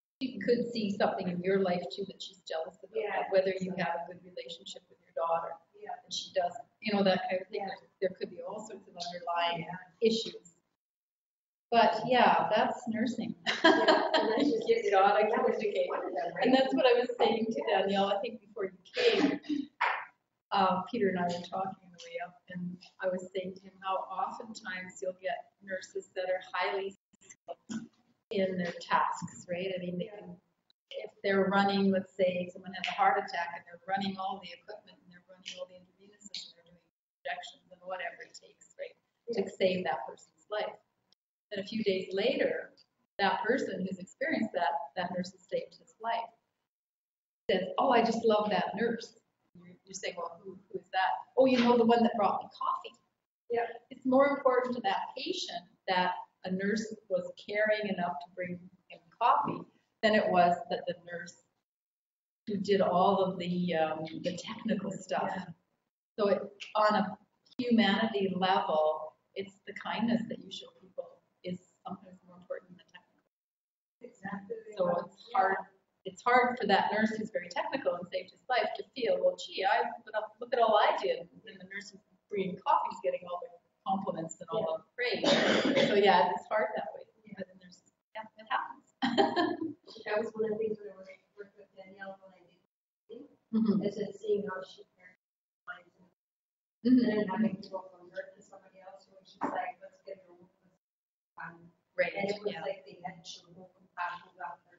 could see something in your life too that she's jealous about, Yeah. like whether you have a good relationship with your daughter Yeah. and she doesn't. You know, that kind of thing. Yeah. There, there could be all sorts of underlying Yeah. issues. But yeah, that's nursing. Yeah, and that's just- You've got to that was just communicate. one of them, right? And that's what I was saying to Danielle, I think before you came, uh, Peter and I were talking on the way up, and I was saying to him how oftentimes you'll get nurses that are highly skilled in their tasks, right? I mean, they can, if they're running, let's say someone has a heart attack and they're running all the equipment and they're running all the intravenous's and they're doing injections and whatever it takes, right, to save that person's life. Then a few days later, that person who's experienced that, that nurse has saved his life, says, oh, I just love that nurse. You're, you're saying, well, who, who is that? Oh, you know, the one that brought me coffee. Yeah. It's more important to that patient that a nurse was caring enough to bring him coffee than it was that the nurse who did all of the um, the technical stuff. Yeah. So it, on a humanity level, it's the kindness that you show people is sometimes more important than the technical. Exactly. So it's hard. It's hard for that nurse who's very technical and saved his life to feel, well, gee, I look at all I did, and the nurse who's bringing coffee is getting all the compliments and all the praise. So yeah, it's hard that way. But then there's, yeah, it happens. That was one of the things when I worked worked with Danielle when I did, Mhm. is that seeing how she parents minds and Mhm. then having to go from her to somebody else who was just like, let's get her with um, Right. and it was Yeah. like they had to no compassion about her.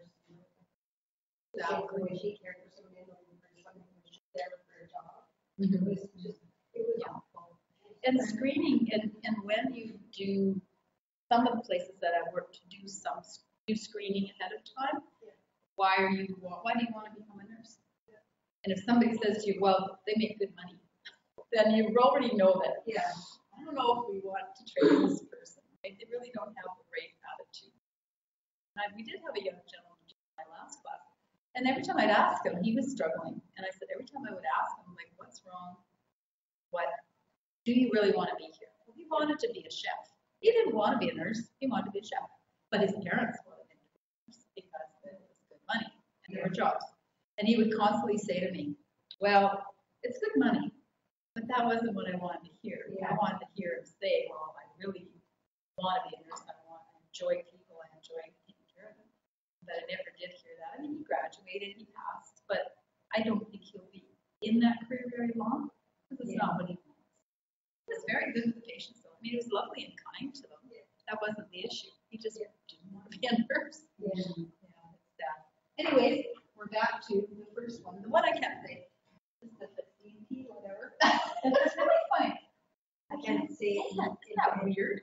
Exactly. The way she cared for somebody and for somebody who was just there for her job. Mhm. It was just, it was Yeah. awful. And screening, and, and when you do, some of the places that I've worked to do some, do screening ahead of time, Yeah. why are you, why do you want to become a nurse? And if somebody says to you, well, they make good money, then you already know that, Yeah. I don't know if we want to train this person, right? They really don't have the right attitude. And I, we did have a young gentleman in my last class, and every time I'd ask him, he was struggling. And I said, every time I would ask him, like, what's wrong? What? Do you really want to be here? Well, he wanted to be a chef. He didn't want to be a nurse. He wanted to be a chef. But his parents wanted him to be a nurse because it was good money and there were jobs. And he would constantly say to me, well, it's good money, but that wasn't what I wanted to hear. Yeah. I wanted to hear him say, well, I really want to be a nurse. I want to enjoy people. I enjoy taking care of them. But I never did hear that. I mean, he graduated, he passed, but I don't think he'll be in that career very long because it's Yeah. not what he wants. He was very good with the patients, though. I mean, he was lovely and kind to them. Yeah. That wasn't the issue. He just didn't want to be a nurse. Yeah. Yeah, it's sad. Anyways, we're back to the first one. The one I can't say is the D P, whatever. It's really funny. I can't say. Isn't that, isn't that weird?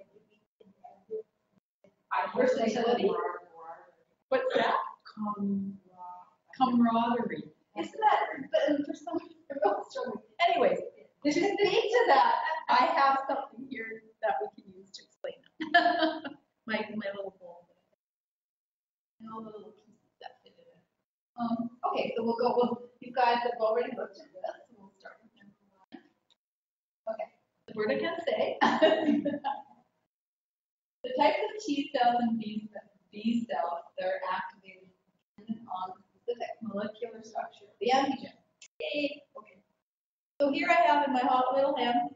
I Versatility. What's that? Camaraderie. Isn't that, but for some reason, I'm really struggling. Anyways, to speak to that, I have something here that we can use to explain it. my, my little bowl. And all the little pieces that fit in it. Um, okay, so we'll go, well, you guys have already looked at this, and we'll start with number one. Okay, the word I can't say. The types of T cells and B, B cells that are activated dependent on specific molecular structure of the antigen. Yay! Okay. So here I have in my hot little hand.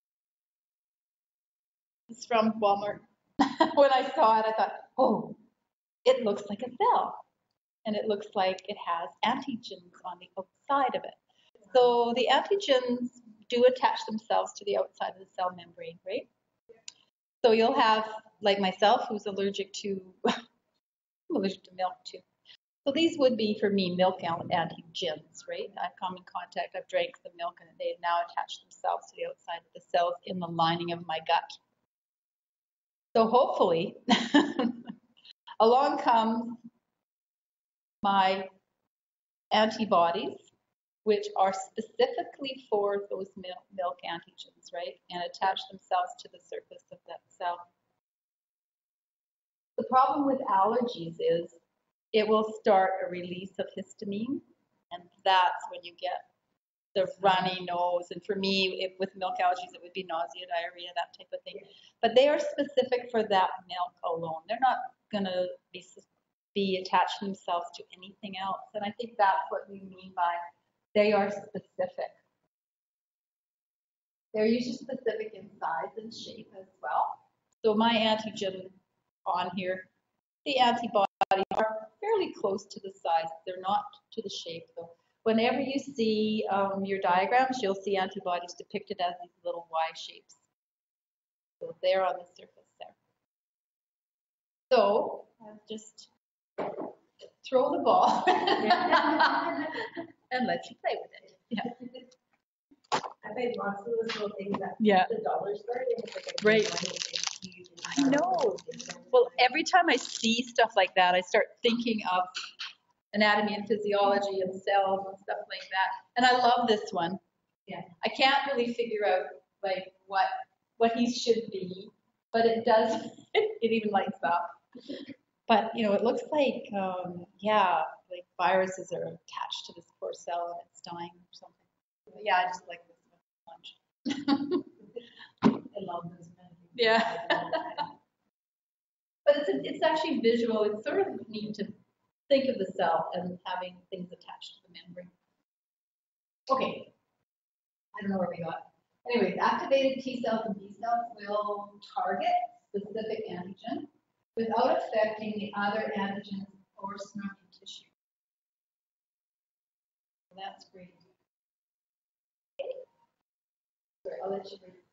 It's from Walmart. When I saw it, I thought, oh, it looks like a cell. And it looks like it has antigens on the outside of it. So the antigens do attach themselves to the outside of the cell membrane, right? So you'll have, like myself, who's allergic to, I'm allergic to milk too. So these would be, for me, milk antigens, right? I've come in contact, I've drank the milk, and they have now attached themselves to the outside of the cells in the lining of my gut. So hopefully, along comes my antibodies, which are specifically for those milk, milk antigens, right? And attach themselves to the surface of that cell. The problem with allergies is it will start a release of histamine, and that's when you get the runny nose. And for me, if, with milk allergies, it would be nausea, diarrhea, that type of thing. But they are specific for that milk alone. They're not going to be, be attaching themselves to anything else. And I think that's what we mean by they are specific. They're usually specific in size and shape as well. So my antigen on here, the antibodies are fairly close to the size. They're not to the shape though. Whenever you see um, your diagrams, you'll see antibodies depicted as these little Y shapes. So they're on the surface there. So I'll just throw the ball and let you play with it. Yeah. I made lots of those little things at Yeah. the dollar store. They have like a Right. huge- I know. Well, every time I see stuff like that, I start thinking of anatomy and physiology and cells and stuff like that. And I love this one. Yeah. I can't really figure out like what what he should be, but it does. It even lights up. But you know, it looks like um, yeah, like viruses are attached to this poor cell and it's dying or something. But yeah, I just like this one bunch. I love this one. Yeah. But it's, a, it's actually visual. It's sort of neat to think of the cell and having things attached to the membrane. Okay. I don't know where we got. Anyways, activated T cells and B cells will target specific antigen without affecting the other antigens or surrounding tissue. So that's great. Okay. Sorry, I'll let you read.